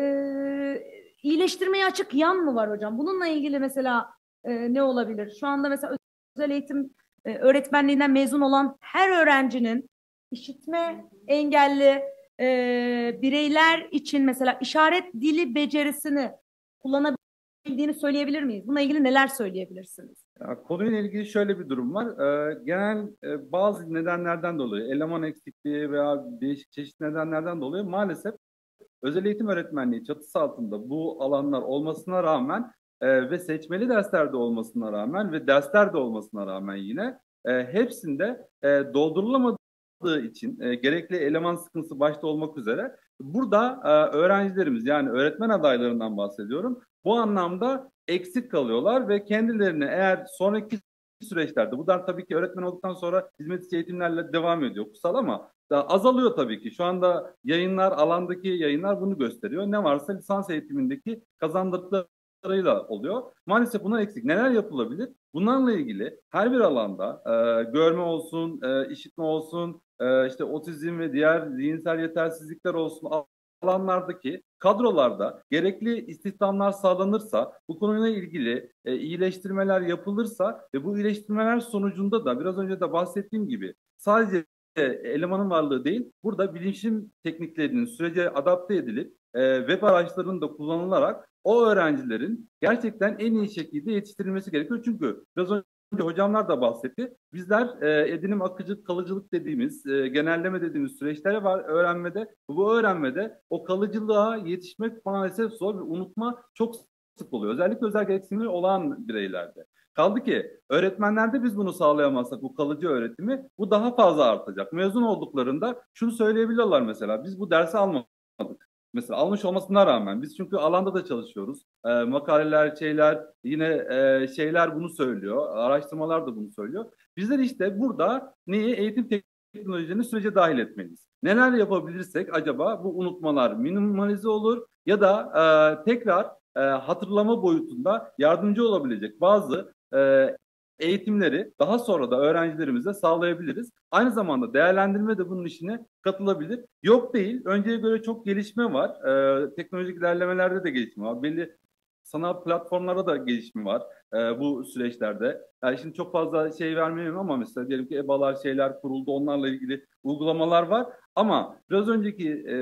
e, iyileştirmeye açık yan mı var hocam? Bununla ilgili mesela e, ne olabilir? Şu anda mesela özel eğitim e, öğretmenliğinden mezun olan her öğrencinin işitme engelli e, bireyler için mesela işaret dili becerisini kullanabildiğini söyleyebilir miyiz? Bununla ilgili neler söyleyebilirsiniz? Ya, konuyla ilgili şöyle bir durum var. Ee, genel e, bazı nedenlerden dolayı, eleman eksikliği veya değişik çeşitli nedenlerden dolayı maalesef özel eğitim öğretmenliği çatısı altında bu alanlar olmasına rağmen e, ve seçmeli derslerde olmasına rağmen ve derslerde olmasına rağmen yine e, hepsinde e, doldurulamadığı için e, gerekli eleman sıkıntısı başta olmak üzere burada e, öğrencilerimiz yani öğretmen adaylarından bahsediyorum. Bu anlamda eksik kalıyorlar ve kendilerini eğer sonraki süreçlerde, bu da tabii ki öğretmen olduktan sonra hizmet içi eğitimlerle devam ediyor kutsal ama da azalıyor tabii ki. Şu anda yayınlar, alandaki yayınlar bunu gösteriyor. Ne varsa lisans eğitimindeki kazandırdıklarıyla oluyor. Maalesef bunlar eksik. Neler yapılabilir? Bunlarla ilgili her bir alanda e, görme olsun, e, işitme olsun, e, işte otizm ve diğer zihinsel yetersizlikler olsun alanlardaki kadrolarda gerekli istihdamlar sağlanırsa, bu konuyla ilgili e, iyileştirmeler yapılırsa ve bu iyileştirmeler sonucunda da biraz önce de bahsettiğim gibi sadece elemanın varlığı değil, burada bilişim tekniklerinin sürece adapte edilip e, web araçlarının da kullanılarak o öğrencilerin gerçekten en iyi şekilde yetiştirilmesi gerekiyor. Çünkü biraz önce hocamlar da bahsetti. Bizler e, edinim akıcılık, kalıcılık dediğimiz, e, genelleme dediğimiz süreçleri var öğrenmede. Bu öğrenmede o kalıcılığa yetişmek maalesef zor ve unutma çok sık oluyor. Özellikle özel gereksinimleri olan bireylerde. Kaldı ki öğretmenlerde biz bunu sağlayamazsak bu kalıcı öğretimi bu daha fazla artacak. Mezun olduklarında şunu söyleyebiliyorlar mesela biz bu dersi almadık. Mesela almış olmasına rağmen biz çünkü alanda da çalışıyoruz. E, makaleler, şeyler yine e, şeyler bunu söylüyor. Araştırmalar da bunu söylüyor. Bizler işte burada neyi eğitim teknolojilerini sürece dahil etmeliyiz. Neler yapabilirsek acaba bu unutmalar minimalize olur ya da e, tekrar e, hatırlama boyutunda yardımcı olabilecek bazı e, eğitimleri daha sonra da öğrencilerimize sağlayabiliriz. Aynı zamanda değerlendirme de bunun işine katılabilir. Yok değil. Önceye göre çok gelişme var. Ee, teknolojik ilerlemelerde de gelişme var. Belli sanal platformlarda da gelişme var e, bu süreçlerde. Yani şimdi çok fazla şey vermeyeyim ama mesela diyelim ki E B A'lar şeyler kuruldu. Onlarla ilgili uygulamalar var. Ama biraz önceki e,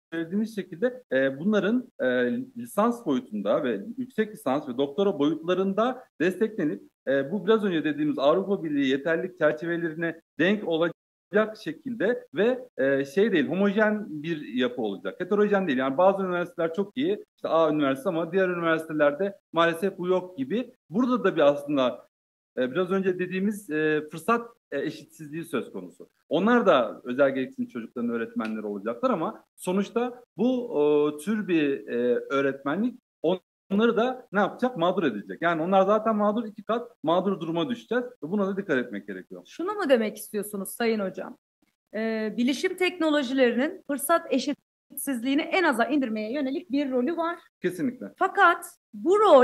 söylediğiniz şekilde e, bunların e, lisans boyutunda ve yüksek lisans ve doktora boyutlarında desteklenip e, bu biraz önce dediğimiz Avrupa Birliği yeterlilik çerçevelerine denk olacak şekilde ve e, şey değil, homojen bir yapı olacak. Heterojen değil. Yani bazı üniversiteler çok iyi, işte A üniversitesi, ama diğer üniversitelerde maalesef bu yok gibi. Burada da bir aslında e, biraz önce dediğimiz e, fırsat e, eşitsizliği söz konusu. Onlar da özel gereksinim çocukların öğretmenleri olacaklar, ama sonuçta bu e, tür bir e, öğretmenlik onları da ne yapacak? Mağdur edecek. Yani onlar zaten mağdur, iki kat mağdur duruma düşeceğiz ve buna da dikkat etmek gerekiyor. Şunu mu demek istiyorsunuz Sayın Hocam? Ee, bilişim teknolojilerinin fırsat eşitsizliğini en aza indirmeye yönelik bir rolü var. Kesinlikle. Fakat bu rol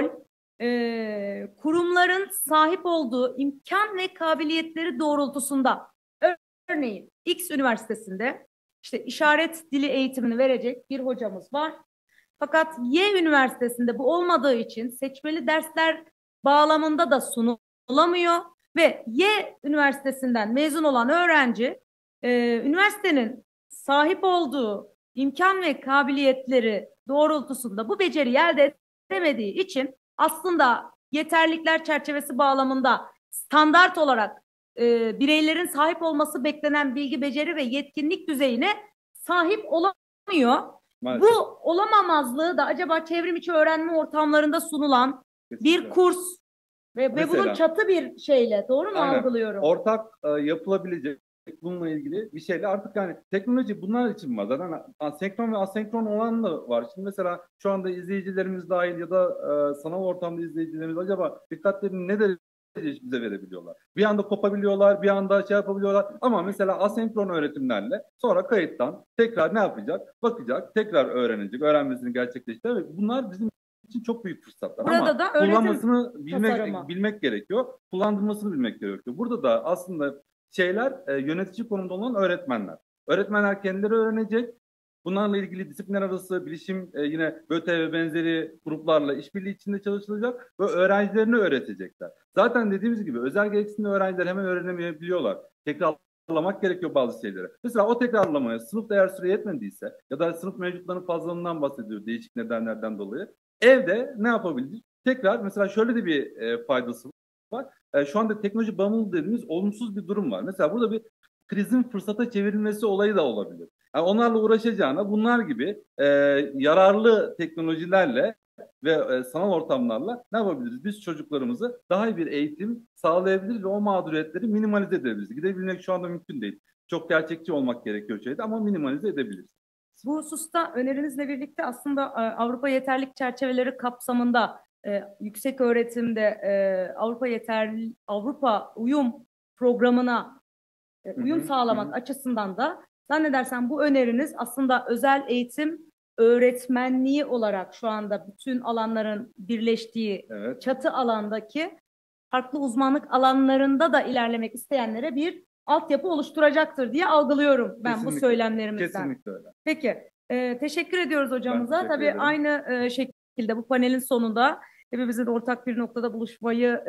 e, kurumların sahip olduğu imkan ve kabiliyetleri doğrultusunda, örneğin X üniversitesinde işte işaret dili eğitimini verecek bir hocamız var. Fakat Y üniversitesinde bu olmadığı için seçmeli dersler bağlamında da sunulamıyor ve Y üniversitesinden mezun olan öğrenci e, üniversitenin sahip olduğu imkan ve kabiliyetleri doğrultusunda bu beceriyi elde edemediği için aslında yeterlilikler çerçevesi bağlamında standart olarak e, bireylerin sahip olması beklenen bilgi, beceri ve yetkinlik düzeyine sahip olamıyor. Maalesef. Bu olamamazlığı da acaba çevrim içi öğrenme ortamlarında sunulan Kesinlikle. bir kurs ve, Mesela, ve bunun çatı bir şeyle, doğru mu aynen. algılıyorum? Ortak e, yapılabilecek bununla ilgili bir şeyle artık, yani teknoloji bunlar için var. Zaten senkron ve asenkron olan da var. Şimdi mesela şu anda izleyicilerimiz dahil ya da e, sanal ortamda izleyicilerimiz acaba dikkatlerini ne derece bize verebiliyorlar? Bir anda kopabiliyorlar, bir anda şey yapabiliyorlar. Ama mesela asenkron öğretimlerle sonra kayıttan tekrar ne yapacak? Bakacak, tekrar öğrenecek, öğrenmesini gerçekleştirecek. Ve bunlar bizim için çok büyük fırsatlar. Burada Ama da kullanmasını bilmek, bilmek gerekiyor. Kullandırmasını bilmek gerekiyor. Burada da aslında şeyler e, yönetici konumda olan öğretmenler. Öğretmenler kendileri öğrenecek. Bunlarla ilgili disiplinler arası bilişim e, yine БÖTE ve benzeri gruplarla işbirliği içinde çalışılacak ve öğrencilerini öğretecekler. Zaten dediğimiz gibi özel gereksinimli öğrenciler hemen öğrenemeyebiliyorlar. Tekrarlamak gerekiyor bazı şeyleri. Mesela o tekrarlamaya sınıfta eğer süre yetmediyse ya da sınıf mevcutlarının fazlalığından bahsediyor değişik nedenlerden dolayı. Evde ne yapabilir? Tekrar mesela şöyle de bir e, faydası var. E, şu anda teknoloji bağımlılığı dediğimiz olumsuz bir durum var. Mesela burada bir krizin fırsata çevrilmesi olayı da olabilir. Yani onlarla uğraşacağına bunlar gibi e, yararlı teknolojilerle ve e, sanal ortamlarla ne yapabiliriz? Biz çocuklarımızı daha iyi bir eğitim sağlayabiliriz ve o mağduriyetleri minimalize edebiliriz. Gidebilmek şu anda mümkün değil. Çok gerçekçi olmak gerekiyor şeyde, ama minimalize edebiliriz. Bu hususta önerinizle birlikte aslında Avrupa Yeterlilik Çerçeveleri kapsamında e, yüksek öğretimde e, Avrupa Yeterli Avrupa Uyum Programına e, uyum hı hı, sağlamak hı. açısından da zannedersem bu öneriniz aslında özel eğitim öğretmenliği olarak şu anda bütün alanların birleştiği evet. çatı alandaki farklı uzmanlık alanlarında da ilerlemek isteyenlere bir altyapı oluşturacaktır diye algılıyorum ben Kesinlikle. bu söylemlerimizden. Kesinlikle öyle. Peki, e, teşekkür ediyoruz hocamıza. Teşekkür Tabii ederim. aynı e, şekilde bu panelin sonunda hepimizin ortak bir noktada buluşmayı e,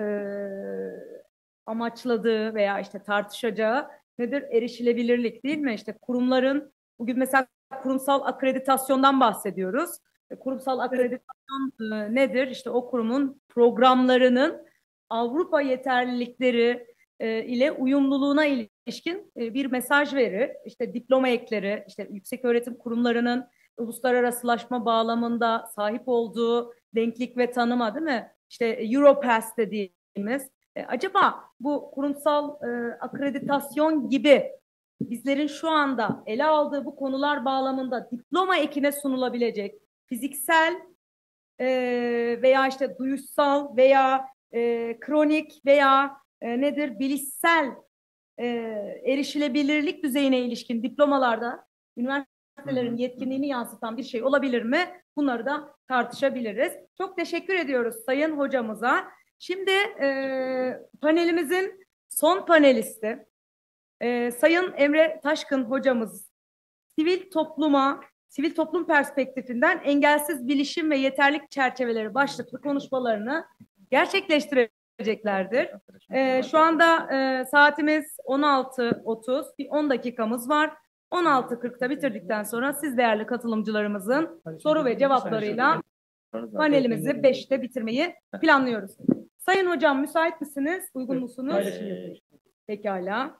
amaçladığı veya işte tartışacağı nedir? Erişilebilirlik, değil mi? İşte kurumların, bugün mesela kurumsal akreditasyondan bahsediyoruz. E, kurumsal akreditasyon e, nedir? İşte o kurumun programlarının Avrupa yeterlilikleri e, ile uyumluluğuna ilişkin e, bir mesaj verir. İşte diploma ekleri, işte yükseköğretim kurumlarının uluslararasılaşma bağlamında sahip olduğu denklik ve tanıma, değil mi? İşte Europass dediğimiz. E, acaba bu kurumsal e, akreditasyon gibi bizlerin şu anda ele aldığı bu konular bağlamında diploma ekine sunulabilecek fiziksel e, veya işte duyuşsal veya e, kronik veya e, nedir bilişsel e, erişilebilirlik düzeyine ilişkin diplomalarda üniversitelerin yetkinliğini yansıtan bir şey olabilir mi? Bunları da tartışabiliriz. Çok teşekkür ediyoruz Sayın Hocamıza. Şimdi e, panelimizin son panelisti e, Sayın Emre Taşkın Hocamız sivil topluma, sivil toplum perspektifinden engelsiz bilişim ve yeterlilik çerçeveleri başlıklı konuşmalarını gerçekleştireceklerdir. E, şu anda e, saatimiz on altı otuz, bir on dakikamız var. on altı kırkta bitirdikten sonra siz değerli katılımcılarımızın soru ve cevaplarıyla panelimizi beşte bitirmeyi planlıyoruz. Sayın hocam müsait misiniz? Uygun musunuz? Pekala.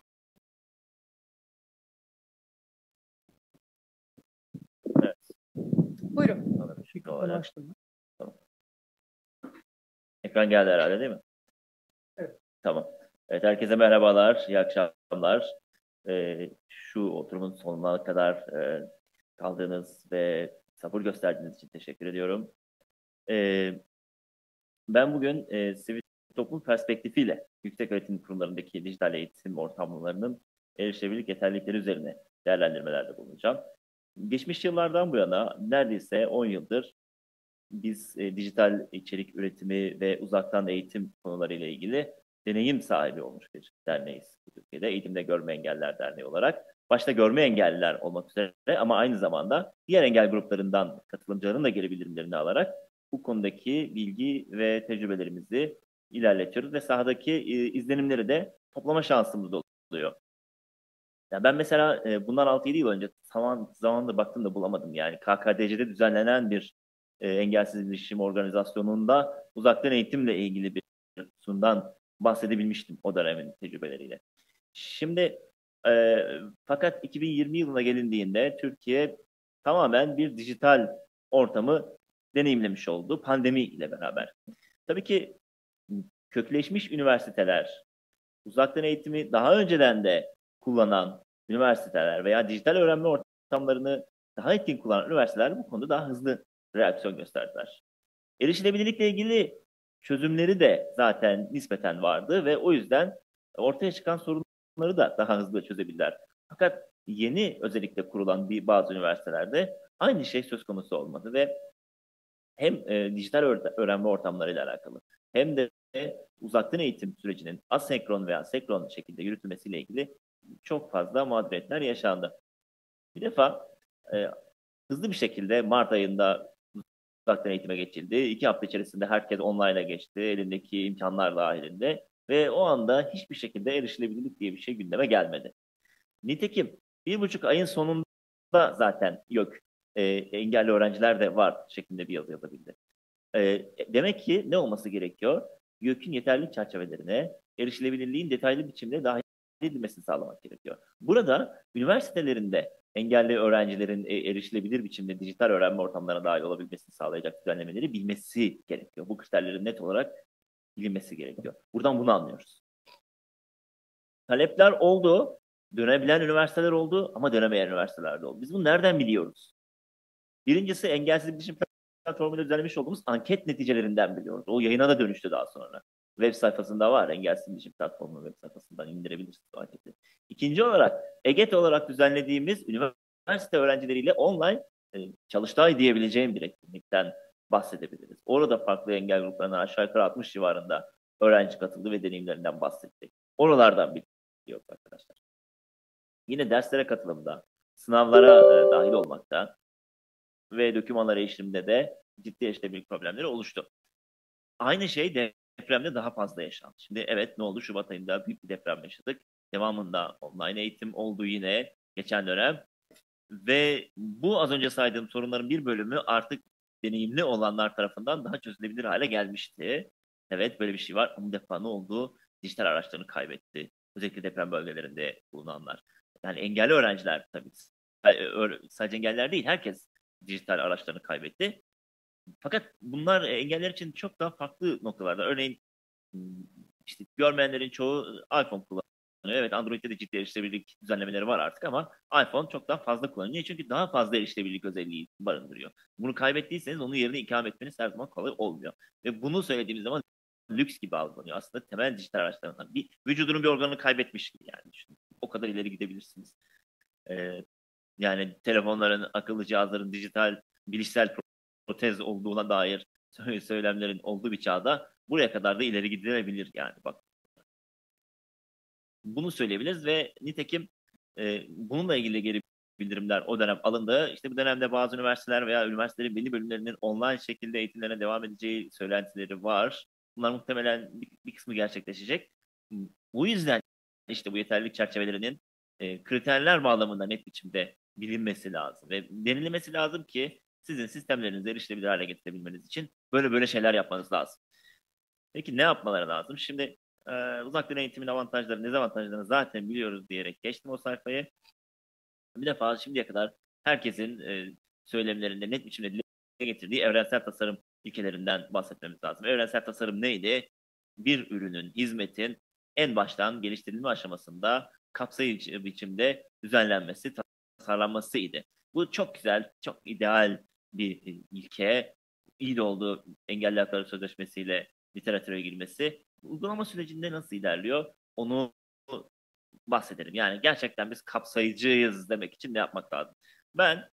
Evet. Buyurun. Tamam. Ekran geldi herhalde değil mi? Evet. Tamam. Evet, herkese merhabalar, iyi akşamlar. Ee, şu oturumun sonuna kadar e, kaldığınız ve sabır gösterdiğiniz için teşekkür ediyorum. Ee, ben bugün e, sivil toplum perspektifiyle yüksek öğretim kurumlarındaki dijital eğitim ortamlarının erişilebilirlik yeterlilikleri üzerine değerlendirmelerde bulunacağım. Geçmiş yıllardan bu yana neredeyse on yıldır biz e, dijital içerik üretimi ve uzaktan eğitim konularıyla ilgili deneyim sahibi olmuş bir derneğiz Türkiye'de. Eğitimde Görme Engelliler Derneği olarak. Başta görme engelliler olmak üzere ama aynı zamanda diğer engel gruplarından katılımcıların da geri bildirimlerini alarak bu konudaki bilgi ve tecrübelerimizi ilerletiyoruz ve sahadaki e, izlenimleri de toplama şansımız oluyor. Yani ben mesela e, bundan altı yedi yıl önce zaman zamanında baktım da bulamadım. Yani K K D C'de düzenlenen bir e, engelsiz bilişim organizasyonunda uzaktan eğitimle ilgili bir sunumdan bahsedebilmiştim o dönemin tecrübeleriyle. Şimdi e, fakat iki bin yirmi yılına gelindiğinde Türkiye tamamen bir dijital ortamı deneyimlemiş oldu pandemi ile beraber. Tabii ki kökleşmiş üniversiteler, uzaktan eğitimi daha önceden de kullanan üniversiteler veya dijital öğrenme ortamlarını daha etkin kullanan üniversiteler bu konuda daha hızlı reaksiyon gösterdiler. Erişilebilirlikle ilgili çözümleri de zaten nispeten vardı ve o yüzden ortaya çıkan sorunları da daha hızlı çözebilirler. Fakat yeni özellikle kurulan bir bazı üniversitelerde aynı şey söz konusu olmadı ve hem e, dijital öğrenme ortamlarıyla alakalı hem de uzaktan eğitim sürecinin asenkron veya senkron şekilde yürütülmesiyle ilgili çok fazla mağduriyetler yaşandı. Bir defa e, hızlı bir şekilde Mart ayında uzaktan eğitime geçildi. İki hafta içerisinde herkes online'a geçti, elindeki imkanlar dahilinde ve o anda hiçbir şekilde erişilebilirlik diye bir şey gündeme gelmedi. Nitekim bir buçuk ayın sonunda zaten yok e, engelli öğrenciler de var şeklinde bir yazı yazabildi. E, demek ki ne olması gerekiyor? YÖK'ün yeterlilik çerçevelerine erişilebilirliğin detaylı biçimde dahil edilmesini sağlamak gerekiyor. Burada üniversitelerinde engelli öğrencilerin e, erişilebilir biçimde dijital öğrenme ortamlarına dahil olabilmesini sağlayacak düzenlemeleri bilmesi gerekiyor. Bu kriterlerin net olarak bilinmesi gerekiyor. Buradan bunu anlıyoruz. Talepler oldu, dönebilen üniversiteler oldu ama dönemeyen üniversiteler de oldu. Biz bunu nereden biliyoruz? Birincisi engelsiz bilişim platformunda düzenlemiş olduğumuz anket neticelerinden biliyoruz. O yayına da dönüştü daha sonra. Web sayfasında var. Engelsiz bilişim platformu web sayfasından indirebilirsiniz o anketi. İkinci olarak EGET olarak düzenlediğimiz üniversite öğrencileriyle online e, çalıştay diyebileceğim bir etkinlikten bahsedebiliriz. Orada farklı engel gruplarından aşağı yukarı altmış civarında öğrenci katıldı ve deneyimlerinden bahsettik. Oralardan biliyoruz arkadaşlar. Yine derslere katılımda, sınavlara e, dahil olmakta ve dokümanlara erişimde de ciddi erişilebilirlik problemleri oluştu. Aynı şey depremde daha fazla yaşandı. Şimdi evet ne oldu? Şubat ayında büyük bir deprem yaşadık. Devamında online eğitim oldu yine geçen dönem. Ve bu az önce saydığım sorunların bir bölümü artık deneyimli olanlar tarafından daha çözülebilir hale gelmişti. Evet böyle bir şey var. Bu defa ne oldu? Dijital araçlarını kaybetti. Özellikle deprem bölgelerinde bulunanlar. Yani engelli öğrenciler tabii. Sadece engelliler değil, herkes dijital araçlarını kaybetti. Fakat bunlar engeller için çok daha farklı noktalarda. Örneğin işte görmeyenlerin çoğu iPhone kullanıyor. Evet Android'de de ciddi erişilebilirlik düzenlemeleri var artık ama iPhone çok daha fazla kullanılıyor. Çünkü daha fazla erişilebilirlik özelliği barındırıyor. Bunu kaybettiyseniz onun yerine ikame etmeniz her zaman kolay olmuyor. Ve bunu söylediğimiz zaman lüks gibi algılanıyor. Aslında temel dijital araçlarından bir vücudunun bir organını kaybetmiş gibi yani düşünün. O kadar ileri gidebilirsiniz. Ee, yani telefonların, akıllı cihazların dijital, bilişsel protez olduğuna dair söylemlerin olduğu bir çağda buraya kadar da ileri gidilebilir yani bak. Bunu söyleyebiliriz ve nitekim e, bununla ilgili geri bildirimler o dönem alındı. İşte bu dönemde bazı üniversiteler veya üniversitelerin belli bölümlerinin online şekilde eğitimlerine devam edeceği söylentileri var. Bunlar muhtemelen bir, bir kısmı gerçekleşecek. Bu yüzden işte bu yeterlilik çerçevelerinin e, kriterler bağlamında net biçimde bilinmesi lazım. Ve denilmesi lazım ki sizin sistemlerinizi erişilebilir hale getirebilmeniz için böyle böyle şeyler yapmanız lazım. Peki ne yapmaları lazım? Şimdi e, uzaktan eğitimin avantajları, dezavantajlarını zaten biliyoruz diyerek geçtim o sayfayı. Bir defa şimdiye kadar herkesin e, söylemlerinde net biçimde dile getirdiği evrensel tasarım ilkelerinden bahsetmemiz lazım. Evrensel tasarım neydi? Bir ürünün, hizmetin en baştan geliştirilme aşamasında kapsayıcı biçimde düzenlenmesi, tasarlanmasıydı. Bu çok güzel, çok ideal bir ilke. İyi de oldu Engelli Hakları Sözleşmesi ile literatüre girmesi. Uygulama sürecinde nasıl ilerliyor? Onu bahsedelim. Yani gerçekten biz kapsayıcıyız demek için ne yapmak lazım? Ben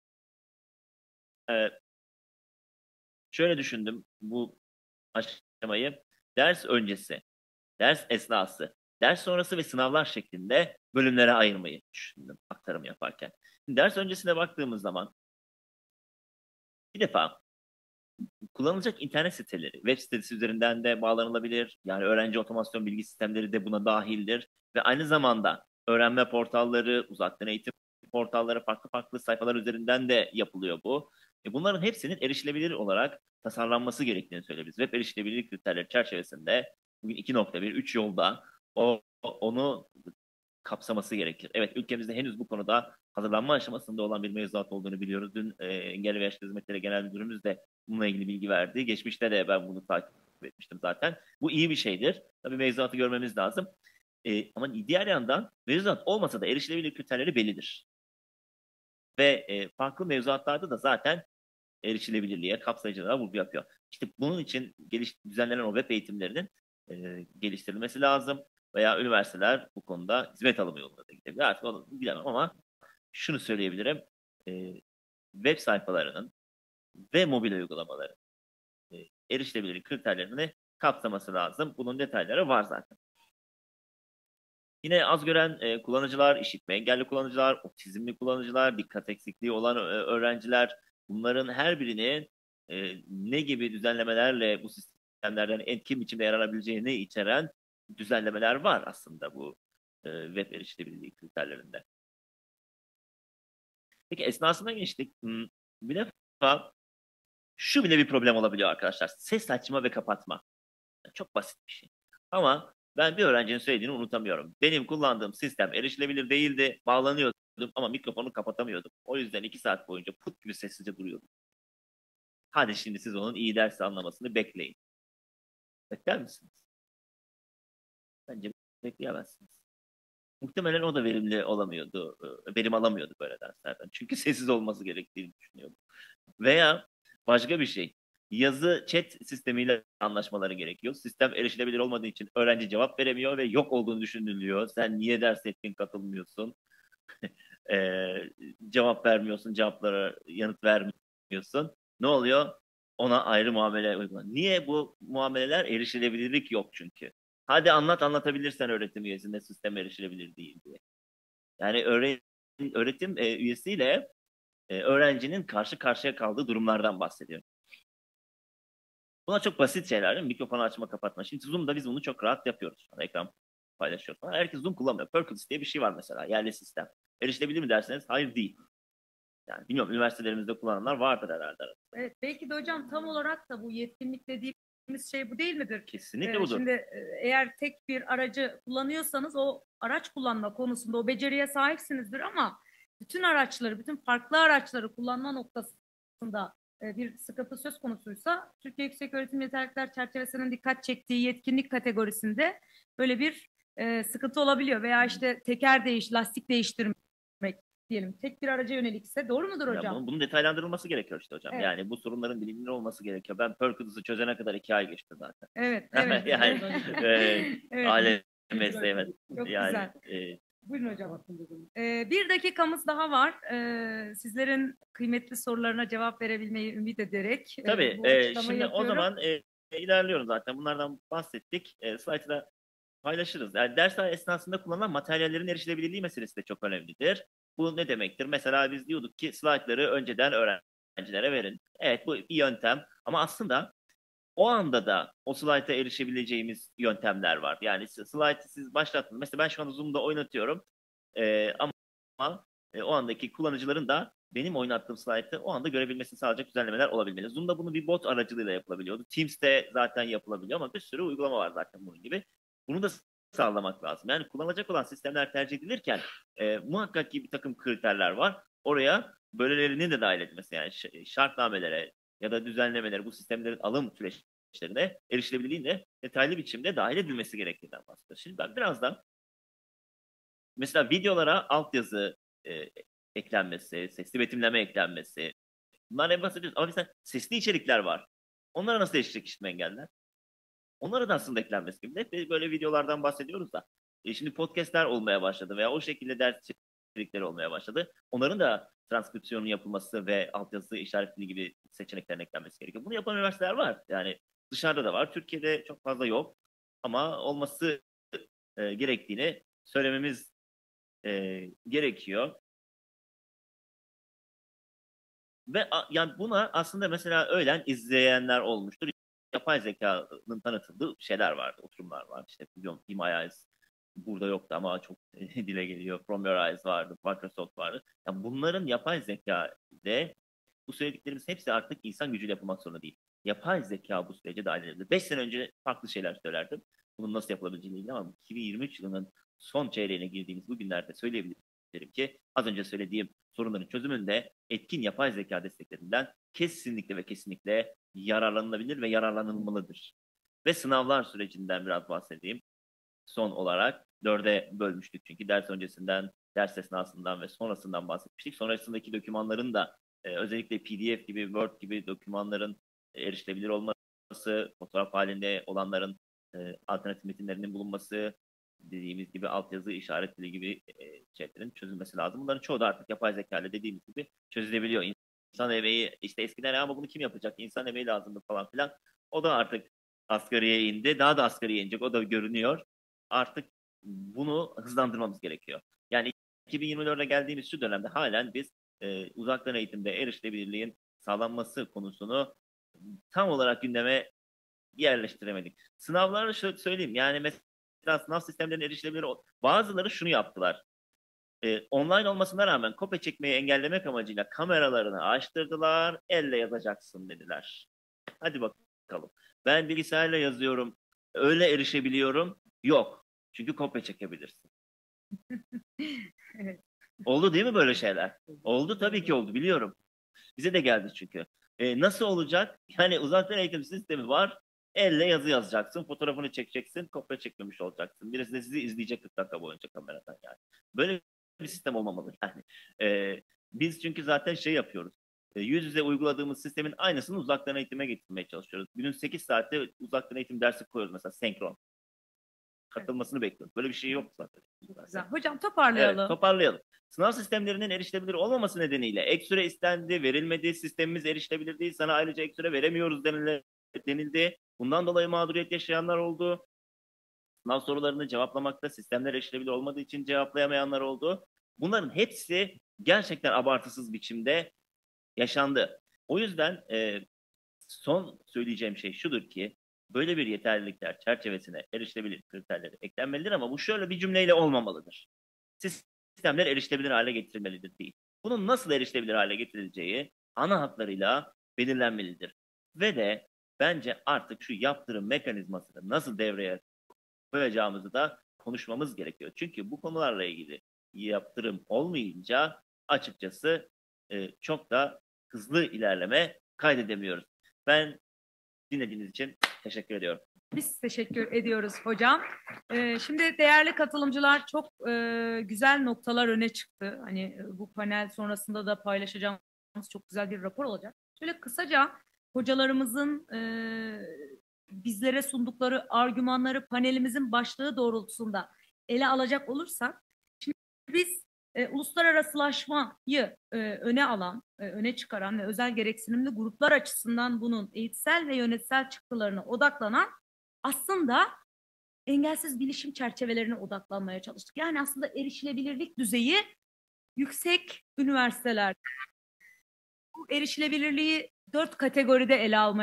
e, şöyle düşündüm bu aşamayı. Ders öncesi, ders esnası, ders sonrası ve sınavlar şeklinde bölümlere ayırmayı düşündüm aktarım yaparken. Ders öncesine baktığımız zaman bir defa kullanılacak internet siteleri, web sitesi üzerinden de bağlanılabilir. Yani öğrenci otomasyon bilgi sistemleri de buna dahildir. Ve aynı zamanda öğrenme portalları, uzaktan eğitim portalları, farklı farklı sayfalar üzerinden de yapılıyor bu. E bunların hepsinin erişilebilir olarak tasarlanması gerektiğini söyleyebiliriz. Web erişilebilirlik kriterleri çerçevesinde bugün iki nokta bir, üç yolda o, onu kapsaması gerekir. Evet, ülkemizde henüz bu konuda hazırlanma aşamasında olan bir mevzuat olduğunu biliyoruz. Dün e, Engelli ve Yaşlı Hizmetleri Genel Müdürümüz de bununla ilgili bilgi verdi. Geçmişte de ben bunu takip etmiştim zaten. Bu iyi bir şeydir. Tabii mevzuatı görmemiz lazım. E, ama diğer yandan mevzuat olmasa da erişilebilir kriterleri bellidir. Ve e, farklı mevzuatlarda da zaten erişilebilirliğe, kapsayıcılığa vurgu yapıyor. İşte bunun için geliş, düzenlenen o web eğitimlerinin e, geliştirilmesi lazım. Veya üniversiteler bu konuda hizmet alımı yolunda da gidebilir. Artık onu bilemem ama şunu söyleyebilirim. E, web sayfalarının ve mobil uygulamaların e, erişilebilirlik kriterlerini kapsaması lazım. Bunun detayları var zaten. Yine az gören e, kullanıcılar, işitme engelli kullanıcılar, otizmli kullanıcılar, dikkat eksikliği olan e, öğrenciler, bunların her birinin e, ne gibi düzenlemelerle bu sistemlerden etkin biçimde yararlanabileceğini içeren düzenlemeler var aslında bu e, web erişilebilirliği kriterlerinde. Peki esnasına geçtik. Hmm, bir defa şu bile bir problem olabiliyor arkadaşlar. Ses açma ve kapatma. Çok basit bir şey. Ama ben bir öğrencinin söylediğini unutamıyorum. Benim kullandığım sistem erişilebilir değildi. Bağlanıyordum ama mikrofonu kapatamıyordum. O yüzden iki saat boyunca put gibi sessizce duruyordum. Hadi şimdi siz onun iyi ders anlamasını bekleyin. Bekler misiniz? Bence bekleyemezsiniz. Muhtemelen o da verimli olamıyordu. Verim alamıyordu böyle derslerden. Çünkü sessiz olması gerektiğini düşünüyordu. Veya başka bir şey. Yazı chat sistemiyle anlaşmaları gerekiyor. Sistem erişilebilir olmadığı için öğrenci cevap veremiyor ve yok olduğunu düşünülüyor. Sen niye ders ettin, katılmıyorsun? ee, cevap vermiyorsun, cevaplara yanıt vermiyorsun. Ne oluyor? Ona ayrı muamele uygulanıyor. Niye bu muameleler? Erişilebilirlik yok çünkü. Hadi anlat anlatabilirsen öğretim üyesinde sistem erişilebilir değil diye. Yani öğretim, öğretim e, üyesiyle e, öğrencinin karşı karşıya kaldığı durumlardan bahsediyorum. Buna çok basit şeyler değil mi? Mikrofonu açma kapatma. Şimdi Zoom'da biz bunu çok rahat yapıyoruz. Ekran paylaşıyoruz falan. Herkes Zoom kullanmıyor. Perkins diye bir şey var mesela. Yerli sistem. Erişilebilir mi derseniz hayır değil. Yani bilmiyorum üniversitelerimizde kullananlar vardır herhalde. Evet, belki de hocam tam olarak da bu yetkinlik dediğimiz şey bu değil midir? Kesinlikle Ee, budur. Şimdi e, eğer tek bir aracı kullanıyorsanız o araç kullanma konusunda o beceriye sahipsinizdir ama bütün araçları, bütün farklı araçları kullanma noktasında e, bir sıkıntı söz konusuysa Türkiye Yükseköğretim Yeterlilikler Çerçevesi'nin dikkat çektiği yetkinlik kategorisinde böyle bir e, sıkıntı olabiliyor veya işte teker değiş, lastik değiştirmek diyelim. Tek bir araca yönelikse doğru mudur hocam? Ya bunun, bunun detaylandırılması gerekiyor işte hocam. Evet. Yani bu sorunların bilinir olması gerekiyor. Ben Perkins'i çözene kadar iki ay geçti zaten. Evet, evet. yani e, evet. aile mesleği evet. Çok yani, güzel. E, Buyurun hocam. Ee, bir dakikamız daha var. Ee, sizlerin kıymetli sorularına cevap verebilmeyi ümit ederek. Tabii. E, E, şimdi yapıyorum. O zaman e, ilerliyorum zaten. Bunlardan bahsettik. E, slaytı paylaşırız. Yani ders esnasında kullanılan materyallerin erişilebilirliği meselesi de çok önemlidir. Bu ne demektir? Mesela biz diyorduk ki slaytları önceden öğrencilere verin. Evet bu bir yöntem ama aslında o anda da o slayta erişebileceğimiz yöntemler var. Yani slaytı siz başlattınız. Mesela ben şu anda Zoom'da oynatıyorum. E, ama e, o andaki kullanıcıların da benim oynattığım slaytı o anda görebilmesini sağlayacak düzenlemeler olabilmeli. Zoom'da bunu bir bot aracılığıyla yapılabiliyordu. Teams'te zaten yapılabiliyor ama bir sürü uygulama var zaten bunun gibi. Bunu da sağlamak lazım. Yani kullanılacak olan sistemler tercih edilirken e, muhakkak ki bir takım kriterler var. Oraya böylelerinin de dahil etmesi, yani şartnamelere ya da düzenlemelere, bu sistemlerin alım süreçlerine erişilebilirliğin de detaylı biçimde dahil edilmesi gerektiğinden bahsediyoruz. Şimdi ben birazdan mesela videolara altyazı e, eklenmesi, sesli betimleme eklenmesi, bunlar en bahsediyoruz. Ama mesela sesli içerikler var. Onlara nasıl erişecek işitme engeller? Onlara da aslında eklenmesi gibi. Hep böyle videolardan bahsediyoruz da. E şimdi podcastler olmaya başladı veya o şekilde ders içerikleri olmaya başladı. Onların da transkripsiyonun yapılması ve altyazı işaretli gibi seçeneklerin eklenmesi gerekiyor. Bunu yapan üniversiteler var. Yani dışarıda da var. Türkiye'de çok fazla yok. Ama olması e, gerektiğini söylememiz e, gerekiyor. Ve a, yani buna aslında mesela öğlen izleyenler olmuştur. Yapay zekanın tanıtıldığı şeyler vardı, oturumlar vardı. İşte biliyorum, Be My Eyes burada yoktu ama çok dile geliyor. From Your Eyes vardı, Microsoft vardı. Yani bunların yapay zeka ile bu söylediklerimiz hepsi artık insan gücüyle yapılmak zorunda değil. Yapay zeka bu sürece dahil edilir. Beş sene önce farklı şeyler söylerdim. Bunun nasıl yapılabileceğini ilgili ama iki bin yirmi üç yılının son çeyreğine girdiğimiz bu günlerde söyleyebilirim ki az önce söylediğim sorunların çözümünde etkin yapay zeka desteklerinden kesinlikle ve kesinlikle yararlanılabilir ve yararlanılmalıdır. Ve sınavlar sürecinden biraz bahsedeyim. Son olarak dörde bölmüştük çünkü ders öncesinden, ders esnasından ve sonrasından bahsetmiştik. Sonrasındaki dokümanların da e, özellikle P D F gibi, Word gibi dokümanların e, erişilebilir olması, fotoğraf halinde olanların e, alternatif metinlerinin bulunması, dediğimiz gibi altyazı, işaret dili gibi e, şeylerin çözülmesi lazım. Bunların çoğu da artık yapay zeka ile dediğimiz gibi çözülebiliyor. İnsan emeği, işte eskiden ama bunu kim yapacak? İnsan emeği lazımdı falan filan. O da artık asgariye indi. Daha da asgariye inecek. O da görünüyor. Artık bunu hızlandırmamız gerekiyor. Yani iki bin yirmi dörde geldiğimiz şu dönemde halen biz e, uzaktan eğitimde erişilebilirliğin sağlanması konusunu tam olarak gündeme yerleştiremedik. Sınavları şöyle söyleyeyim. Yani mesela sınav sistemlerine erişilebilir. Bazıları şunu yaptılar. Ee, online olmasına rağmen kopya çekmeyi engellemek amacıyla kameralarını açtırdılar. Elle yazacaksın dediler. Hadi bakalım. Ben bilgisayarla yazıyorum. Öyle erişebiliyorum. Yok. Çünkü kopya çekebilirsin. Evet. Oldu değil mi böyle şeyler? Oldu, tabii ki oldu, biliyorum. Bize de geldi çünkü. Ee, nasıl olacak? Yani uzaktan eğitim sistemi var. Elle yazı yazacaksın, fotoğrafını çekeceksin, kopya çekmemiş olacaksın. Birisi de sizi izleyecek kırk dakika boyunca kameradan yani. Böyle bir sistem olmamalı yani. Ee, biz çünkü zaten şey yapıyoruz. E, yüz yüze uyguladığımız sistemin aynısını uzaktan eğitime getirmeye çalışıyoruz. Günün sekiz saatte uzaktan eğitim dersi koyuyoruz mesela senkron. Katılmasını bekliyoruz. Böyle bir şey yok zaten. Güzel. Hocam toparlayalım. Evet, toparlayalım. Sınav sistemlerinin erişilebilir olmaması nedeniyle ek süre istendi, verilmedi, sistemimiz erişilebilir değil, sana ayrıca ek süre veremiyoruz denildi. Bundan dolayı mağduriyet yaşayanlar oldu. Sınav sorularını cevaplamakta sistemler erişilebilir olmadığı için cevaplayamayanlar oldu. Bunların hepsi gerçekten abartısız biçimde yaşandı. O yüzden e, son söyleyeceğim şey şudur ki böyle bir yeterlilikler çerçevesine erişilebilir kriterleri eklenmelidir ama bu şöyle bir cümleyle olmamalıdır. Sistemler erişilebilir hale getirilmelidir değil. Bunun nasıl erişilebilir hale getirileceği ana hatlarıyla belirlenmelidir. Ve de bence artık şu yaptırım mekanizmasını nasıl devreye koyacağımızı da konuşmamız gerekiyor. Çünkü bu konularla ilgili yaptırım olmayınca açıkçası e, çok da hızlı ilerleme kaydedemiyoruz. Ben dinlediğiniz için teşekkür ediyorum. Biz teşekkür ediyoruz hocam. Ee, şimdi değerli katılımcılar çok e, güzel noktalar öne çıktı. Hani e, bu panel sonrasında da paylaşacağımız çok güzel bir rapor olacak. Şöyle kısaca hocalarımızın e, bizlere sundukları argümanları panelimizin başlığı doğrultusunda ele alacak olursak, şimdi biz e, uluslararasılaşmayı e, öne alan, e, öne çıkaran ve özel gereksinimli gruplar açısından bunun eğitsel ve yönetsel çıktılarına odaklanan aslında engelsiz bilişim çerçevelerine odaklanmaya çalıştık. Yani aslında erişilebilirlik düzeyi yüksek üniversiteler. Bu erişilebilirliği dört kategoride ele almaya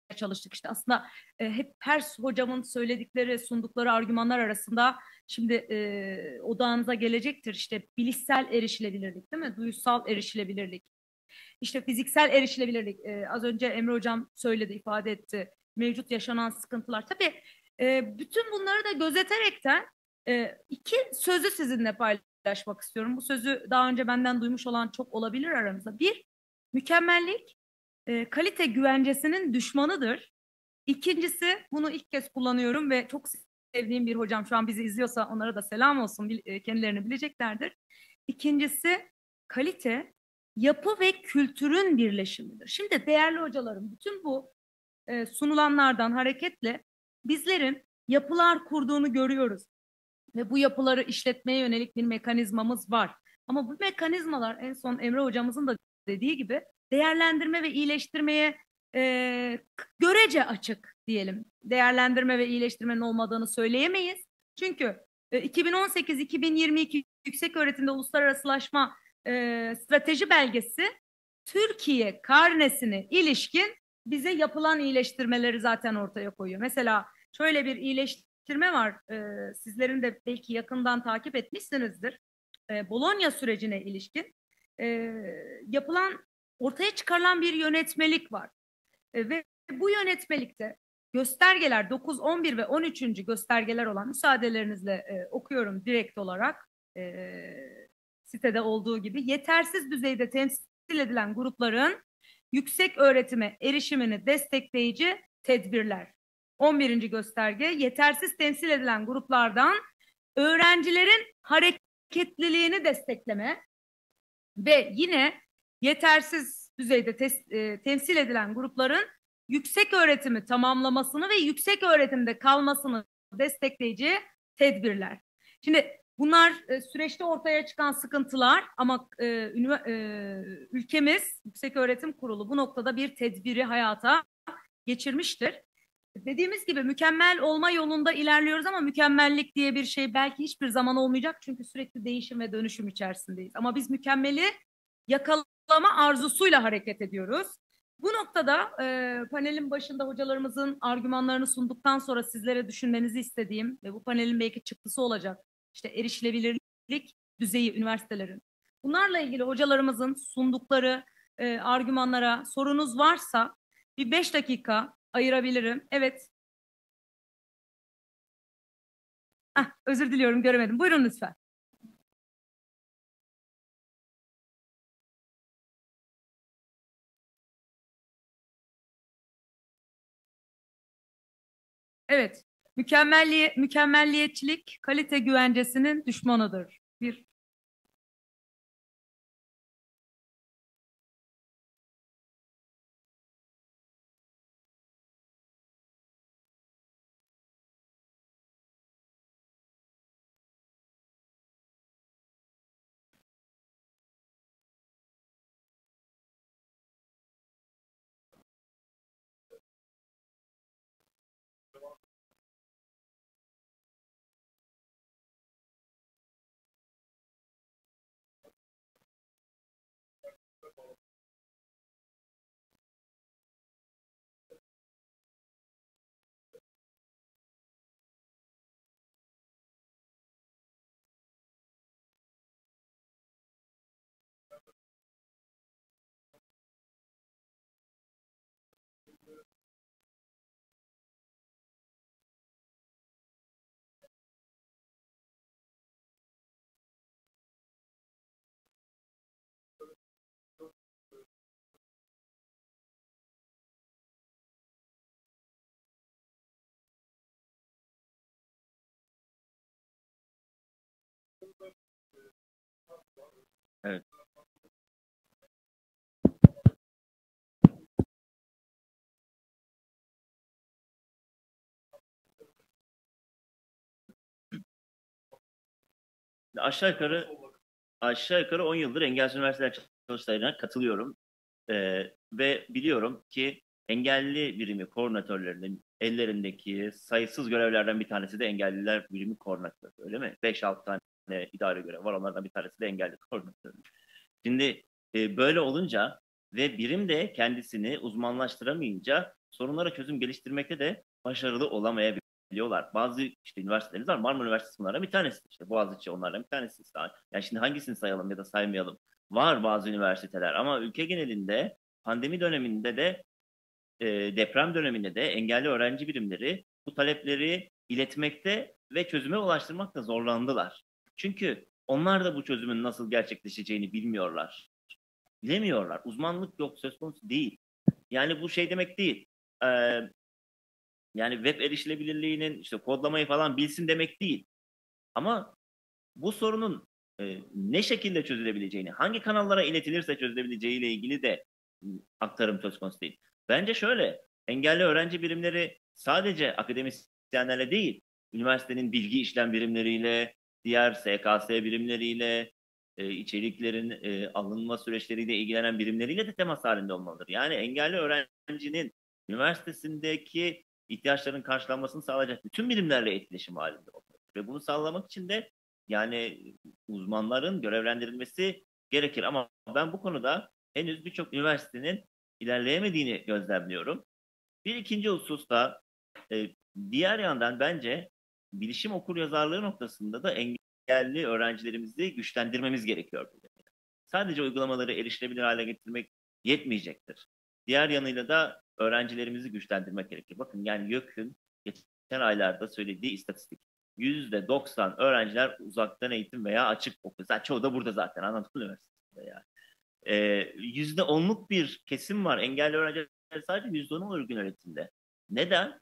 çalıştık. İşte aslında e, hep her hocamın söyledikleri, sundukları argümanlar arasında şimdi e, odağınıza gelecektir. İşte bilişsel erişilebilirlik, değil mi? Duyusal erişilebilirlik. İşte fiziksel erişilebilirlik. E, az önce Emre Hocam söyledi, ifade etti. Mevcut yaşanan sıkıntılar. Tabii e, bütün bunları da gözeterekten e, iki sözü sizinle paylaşmak istiyorum. Bu sözü daha önce benden duymuş olan çok olabilir aranızda. Bir, mükemmellik e, kalite güvencesinin düşmanıdır. İkincisi, bunu ilk kez kullanıyorum ve çok sevdiğim bir hocam şu an bizi izliyorsa onlara da selam olsun, kendilerini bileceklerdir. İkincisi, kalite yapı ve kültürün birleşimidir. Şimdi değerli hocalarım, bütün bu e, sunulanlardan hareketle bizlerin yapılar kurduğunu görüyoruz. Ve bu yapıları işletmeye yönelik bir mekanizmamız var. Ama bu mekanizmalar en son Emre hocamızın da dediği gibi değerlendirme ve iyileştirmeye e, görece açık diyelim. Değerlendirme ve iyileştirmenin olmadığını söyleyemeyiz. Çünkü e, iki bin on sekiz iki bin yirmi iki Yükseköğretimde Uluslararasılaşma e, strateji belgesi Türkiye karnesine ilişkin bize yapılan iyileştirmeleri zaten ortaya koyuyor. Mesela şöyle bir iyileştirme var. E, sizlerin de belki yakından takip etmişsinizdir. E, Bologna sürecine ilişkin e, yapılan, ortaya çıkarılan bir yönetmelik var. E, ve bu yönetmelikte göstergeler dokuz, on bir ve on üçüncü göstergeler olan, müsaadelerinizle e, okuyorum direkt olarak e, sitede olduğu gibi, yetersiz düzeyde temsil edilen grupların yüksek öğretime erişimini destekleyici tedbirler. on birinci gösterge, yetersiz temsil edilen gruplardan öğrencilerin hareketliliğini destekleme ve yine yetersiz düzeyde tes- e, temsil edilen grupların yüksek öğretimi tamamlamasını ve yüksek öğretimde kalmasını destekleyici tedbirler. Şimdi bunlar e, süreçte ortaya çıkan sıkıntılar ama e, ünivers- e, ülkemiz Yükseköğretim Kurulu bu noktada bir tedbiri hayata geçirmiştir. Dediğimiz gibi mükemmel olma yolunda ilerliyoruz ama mükemmellik diye bir şey belki hiçbir zaman olmayacak çünkü sürekli değişim ve dönüşüm içerisindeyiz. Ama biz mükemmeli yakalama arzusuyla hareket ediyoruz. Bu noktada e, panelin başında hocalarımızın argümanlarını sunduktan sonra sizlere düşünmenizi istediğim ve bu panelin belki çıktısı olacak işte erişilebilirlik düzeyi üniversitelerin. Bunlarla ilgili hocalarımızın sundukları e, argümanlara sorunuz varsa bir beş dakika ayırabilirim. Evet. Ah, özür diliyorum, göremedim. Buyurun lütfen. Evet. Mükemmelliye, mükemmelliyetçilik kalite güvencesinin düşmanıdır. Bir Evet. Aşağı yukarı aşağı yukarı on yıldır engelsiz üniversiteler çalıştaylarına katılıyorum. Ee, ve biliyorum ki engelli birimi koordinatörlerinin ellerindeki sayısız görevlerden bir tanesi de engelliler birimi koordinatörü, öyle mi? beş altı tane idare görev var, onlardan bir tanesi de engelli koordinatörü. Şimdi e, böyle olunca ve birim de kendisini uzmanlaştıramayınca sorunlara çözüm geliştirmekte de başarılı olamayabiliyorlar. Bazı işte üniversitelerimiz var. Marmara Üniversitesi bunlardan bir tanesi. İşte Boğaziçi onlardan bir tanesi. Yani şimdi hangisini sayalım ya da saymayalım? Var bazı üniversiteler ama ülke genelinde pandemi döneminde de e, deprem döneminde de engelli öğrenci birimleri bu talepleri iletmekte ve çözüme ulaştırmakta zorlandılar. Çünkü onlar da bu çözümün nasıl gerçekleşeceğini bilmiyorlar. Bilemiyorlar. Uzmanlık yok, söz konusu değil. Yani bu şey demek değil. Ee, yani web erişilebilirliğinin işte kodlamayı falan bilsin demek değil. Ama bu sorunun e, ne şekilde çözülebileceğini, hangi kanallara iletilirse çözülebileceğiyle ilgili de aktarım söz konusu değil. Bence şöyle, engelli öğrenci birimleri sadece akademisyenlerle değil, üniversitenin bilgi işlem birimleriyle, diğer S K S birimleriyle, e, içeriklerin e, alınma süreçleriyle ilgilenen birimleriyle de temas halinde olmalıdır. Yani engelli öğrencinin üniversitesindeki ihtiyaçların karşılanmasını sağlayacak bütün birimlerle etkileşim halinde olmalıdır. Ve bunu sağlamak için de yani uzmanların görevlendirilmesi gerekir. Ama ben bu konuda henüz birçok üniversitenin ilerleyemediğini gözlemliyorum. Bir ikinci husus da e, diğer yandan bence bilişim okuryazarlığı noktasında da engelli öğrencilerimizi güçlendirmemiz gerekiyor. Sadece uygulamaları erişilebilir hale getirmek yetmeyecektir. Diğer yanıyla da öğrencilerimizi güçlendirmek gerekir. Bakın yani YÖK'ün geçen aylarda söylediği istatistik. yüzde doksan öğrenciler uzaktan eğitim veya açık okul. Zaten çoğu da burada zaten Anadolu Üniversitesi'nde yani. Ee, yüzde onluk bir kesim var. Engelli öğrenciler sadece yüzde onu uygun öğretimde. Neden?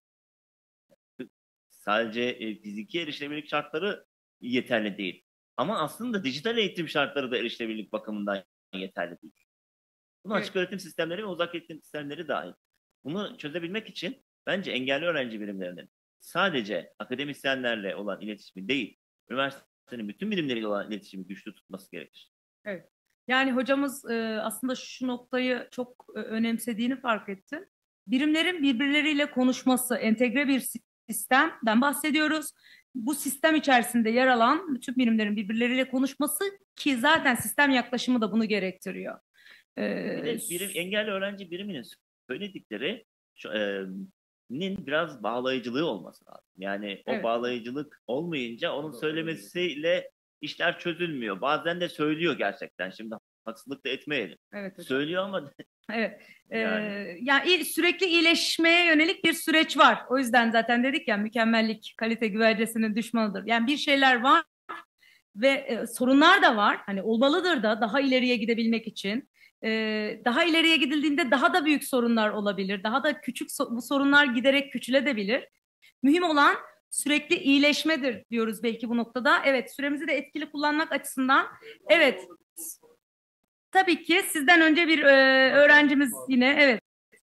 Sadece e, fiziki erişilebilirlik şartları yeterli değil. Ama aslında dijital eğitim şartları da erişilebilirlik bakımından yeterli değil. Bunun evet. Açık öğretim sistemleri ve uzak eğitim sistemleri dahil. Bunu çözebilmek için bence engelli öğrenci birimlerinin sadece akademisyenlerle olan iletişimi değil, üniversitenin bütün birimleriyle olan iletişimi güçlü tutması gerekir. Evet. Yani hocamız e, aslında şu noktayı çok e, önemsediğini fark etti. Birimlerin birbirleriyle konuşması, entegre bir sistemden bahsediyoruz. Bu sistem içerisinde yer alan bütün birimlerin birbirleriyle konuşması ki zaten sistem yaklaşımı da bunu gerektiriyor. Ee, bir de birim, engelli öğrenci biriminin söyledikleri şu, e, nin biraz bağlayıcılığı olması lazım. Yani o evet. bağlayıcılık olmayınca onun söylemesiyle işler çözülmüyor. Bazen de söylüyor gerçekten. Şimdi haksızlık da etmeyelim. Evet, söylüyor ama evet. Yani. Ee, yani sürekli iyileşmeye yönelik bir süreç var. O yüzden zaten dedik ya mükemmellik kalite güvercesinin düşmanıdır. Yani bir şeyler var ve e, sorunlar da var. Hani olmalıdır da daha ileriye gidebilmek için. Ee, daha ileriye gidildiğinde daha da büyük sorunlar olabilir. Daha da küçük so- bu sorunlar giderek küçülebilir. Mühim olan sürekli iyileşmedir diyoruz belki bu noktada. Evet, süremizi de etkili kullanmak açısından. Evet. Tabii ki sizden önce bir e, öğrencimiz yine. Evet.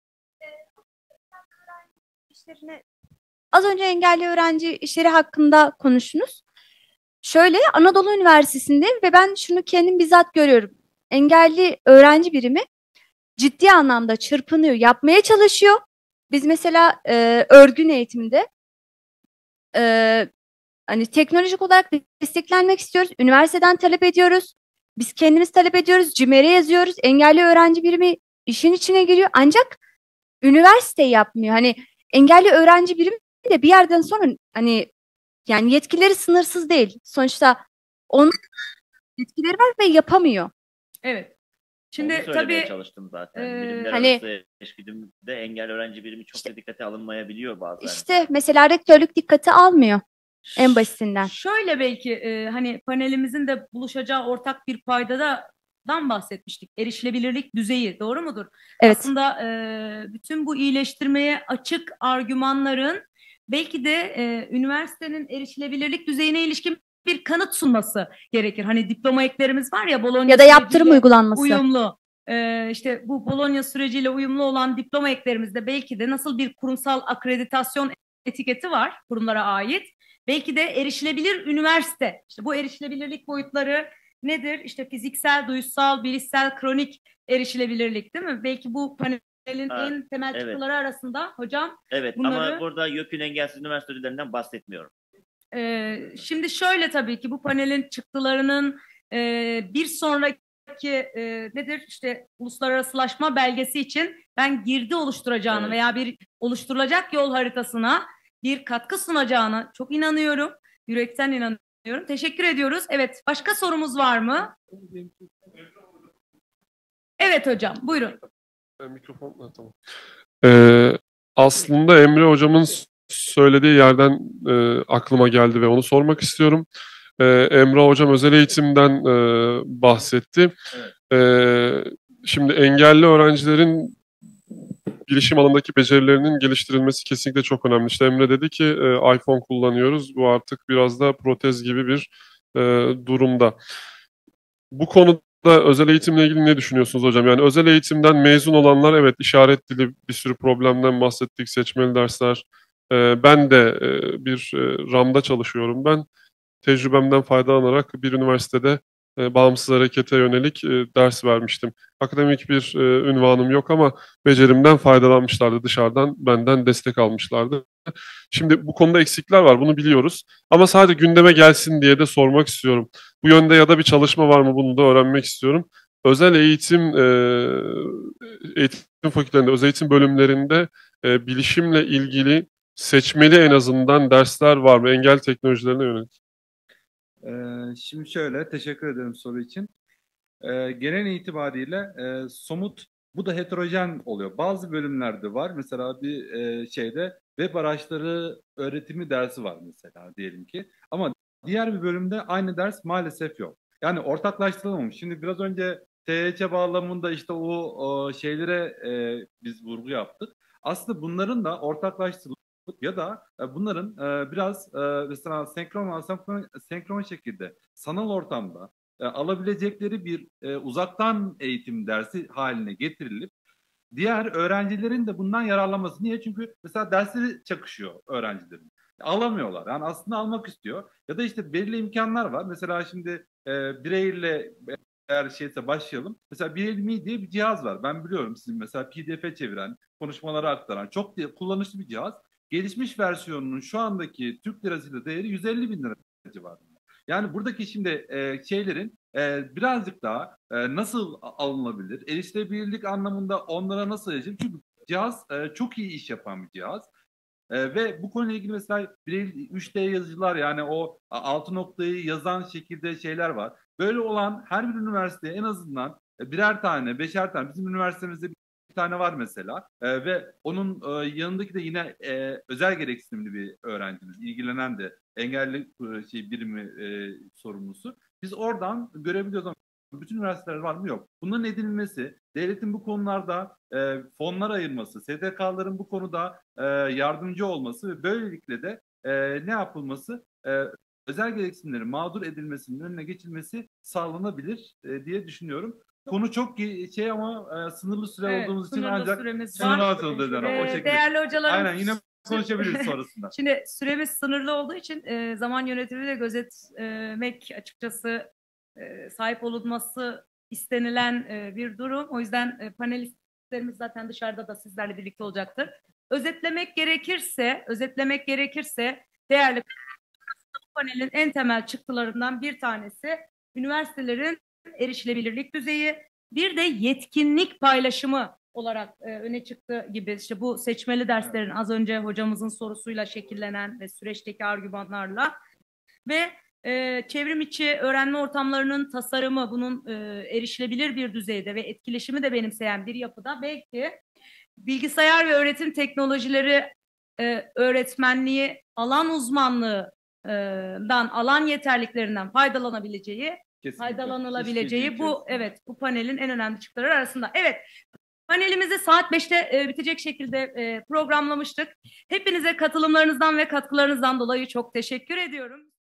Az önce engelli öğrenci işleri hakkında konuştunuz. Şöyle Anadolu Üniversitesi'nde ve ben şunu kendim bizzat görüyorum. Engelli öğrenci birimi ciddi anlamda çırpınıyor, yapmaya çalışıyor. Biz mesela e, örgün eğitimde e, hani teknolojik olarak desteklenmek istiyoruz. Üniversiteden talep ediyoruz. Biz kendimiz talep ediyoruz. CİMER'e yazıyoruz. Engelli öğrenci birimi işin içine giriyor. Ancak üniversite yapmıyor. Hani engelli öğrenci birimi de bir yerden sonra hani yani yetkileri sınırsız değil. Sonuçta onun yetkileri var ve yapamıyor. Evet. Şimdi tabii çalıştım zaten. E, Birimler hani, arası eşgüdümde engelli öğrenci birimi çok işte, da dikkate alınmayabiliyor bazen. İşte mesela rektörlük dikkate almıyor en basitinden. Şöyle belki e, hani panelimizin de buluşacağı ortak bir paydadan bahsetmiştik. Erişilebilirlik düzeyi, doğru mudur? Evet. Aslında e, bütün bu iyileştirmeye açık argümanların belki de e, üniversitenin erişilebilirlik düzeyine ilişkin bir kanıt sunması gerekir. Hani diploma eklerimiz var ya Bologna ya da yaptırım uygulanması. Uyumlu. Ee, işte bu Bologna süreciyle uyumlu olan diploma eklerimizde belki de nasıl bir kurumsal akreditasyon etiketi var kurumlara ait. Belki de erişilebilir üniversite. İşte bu erişilebilirlik boyutları nedir? İşte fiziksel, duysal, bilişsel, kronik erişilebilirlik değil mi? Belki bu panelin ha, en temel evet. çıktıları arasında hocam. Evet bunları... ama burada YÖK'ün engelsiz üniversite ödüllerinden bahsetmiyorum. Ee, şimdi şöyle tabii ki bu panelin çıktılarının e, bir sonraki e, nedir işte uluslararasılaşma belgesi için ben girdi oluşturacağını Evet. veya bir oluşturulacak yol haritasına bir katkı sunacağını çok inanıyorum. Yürekten inanıyorum. Teşekkür ediyoruz. Evet, başka sorumuz var mı? Evet hocam, buyurun. Mikrofon, tamam. Ee, aslında Emre hocamın söylediği yerden e, aklıma geldi ve onu sormak istiyorum. Ee, Emre hocam özel eğitimden e, bahsetti. Ee, şimdi engelli öğrencilerin bilişim alanındaki becerilerinin geliştirilmesi kesinlikle çok önemli. İşte Emre dedi ki e, iPhone kullanıyoruz. Bu artık biraz da protez gibi bir e, durumda. Bu konuda özel eğitimle ilgili ne düşünüyorsunuz hocam? Yani özel eğitimden mezun olanlar, evet, işaret dili, bir sürü problemden bahsettik, seçmeli dersler. Ee, ben de e, bir e, RAM'da çalışıyorum. Ben tecrübemden faydalanarak bir üniversitede e, bağımsız harekete yönelik e, ders vermiştim. Akademik bir e, ünvanım yok ama becerimden faydalanmışlardı, dışarıdan benden destek almışlardı. Şimdi bu konuda eksikler var, bunu biliyoruz. Ama sadece gündeme gelsin diye de sormak istiyorum. Bu yönde ya da bir çalışma var mı, bunu da öğrenmek istiyorum. Özel eğitim, e, eğitim fakültelerinde, özel eğitim bölümlerinde e, bilişimle ilgili seçmeli en azından dersler var mı? Engel teknolojilerine yönelik. Ee, şimdi şöyle, teşekkür ederim soru için. Ee, genel itibariyle e, somut, bu da heterojen oluyor. Bazı bölümlerde var. Mesela bir e, şeyde web araçları öğretimi dersi var mesela diyelim ki. Ama diğer bir bölümde aynı ders maalesef yok. Yani ortaklaştırılmamış. Şimdi biraz önce T Y Ç bağlamında işte o, o şeylere e, biz vurgu yaptık. Aslında bunların da ortaklaştırılıp ya da e, bunların e, biraz e, mesela senkron, asenkron, senkron şekilde sanal ortamda e, alabilecekleri bir e, uzaktan eğitim dersi haline getirilip diğer öğrencilerin de bundan yararlanması. Niye? Çünkü mesela dersleri çakışıyor öğrencilerin. Alamıyorlar. Yani aslında almak istiyor. Ya da işte belirli imkanlar var. Mesela şimdi e, bireyle eğer şeyse başlayalım. Mesela Braille diye bir cihaz var. Ben biliyorum, sizin mesela P D F'e çeviren, konuşmaları aktaran çok kullanışlı bir cihaz. Gelişmiş versiyonunun şu andaki Türk lirasıyla değeri yüz elli bin lira civarında. Yani buradaki şimdi e, şeylerin e, birazcık daha e, nasıl alınabilir? Erişilebilirlik anlamında onlara nasıl erişilir? Çünkü cihaz e, çok iyi iş yapan bir cihaz. E, ve bu konuyla ilgili mesela üç D yazıcılar, yani o altı noktayı yazan şekilde şeyler var. Böyle olan her bir üniversiteye en azından birer tane, beşer tane, bizim üniversitemizde bir tane var mesela e, ve onun e, yanındaki de yine e, özel gereksinimli bir öğrencimiz, ilgilenen de engelli e, şey birimi e, sorumlusu. Biz oradan görebiliyoruz ama bütün üniversiteler var mı? Yok. Bunların edinilmesi, devletin bu konularda e, fonlar ayırması, S D K'ların bu konuda e, yardımcı olması ve böylelikle de e, ne yapılması, e, özel gereksinimlerin mağdur edilmesinin önüne geçilmesi sağlanabilir e, diye düşünüyorum. Konu çok şey ama e, sınırlı süre Evet, olduğumuz için sınırlı ancak süremiz sınırlı var. atıldı. Ee, o şekilde. değerli hocalarımız. Aynen, yine konuşabiliriz sonrasında. Şimdi süremiz sınırlı olduğu için e, zaman yönetimi de gözetmek açıkçası e, sahip olunması istenilen e, bir durum. O yüzden e, panelistlerimiz zaten dışarıda da sizlerle birlikte olacaktır. Özetlemek gerekirse, özetlemek gerekirse değerli panelin en temel çıktılarından bir tanesi üniversitelerin erişilebilirlik düzeyi, bir de yetkinlik paylaşımı olarak e, öne çıktı gibi. İşte bu seçmeli derslerin az önce hocamızın sorusuyla şekillenen ve süreçteki argümanlarla ve e, çevrim içi öğrenme ortamlarının tasarımı, bunun e, erişilebilir bir düzeyde ve etkileşimi de benimseyen bir yapıda belki bilgisayar ve öğretim teknolojileri e, öğretmenliği, alan uzmanlığından, alan yeterliklerinden faydalanabileceği, Kesinlikle. faydalanılabileceği bu, evet, bu panelin en önemli çıktıları arasında. Evet, panelimizi saat beşte e, bitecek şekilde e, programlamıştık. Hepinize katılımlarınızdan ve katkılarınızdan dolayı çok teşekkür ediyorum.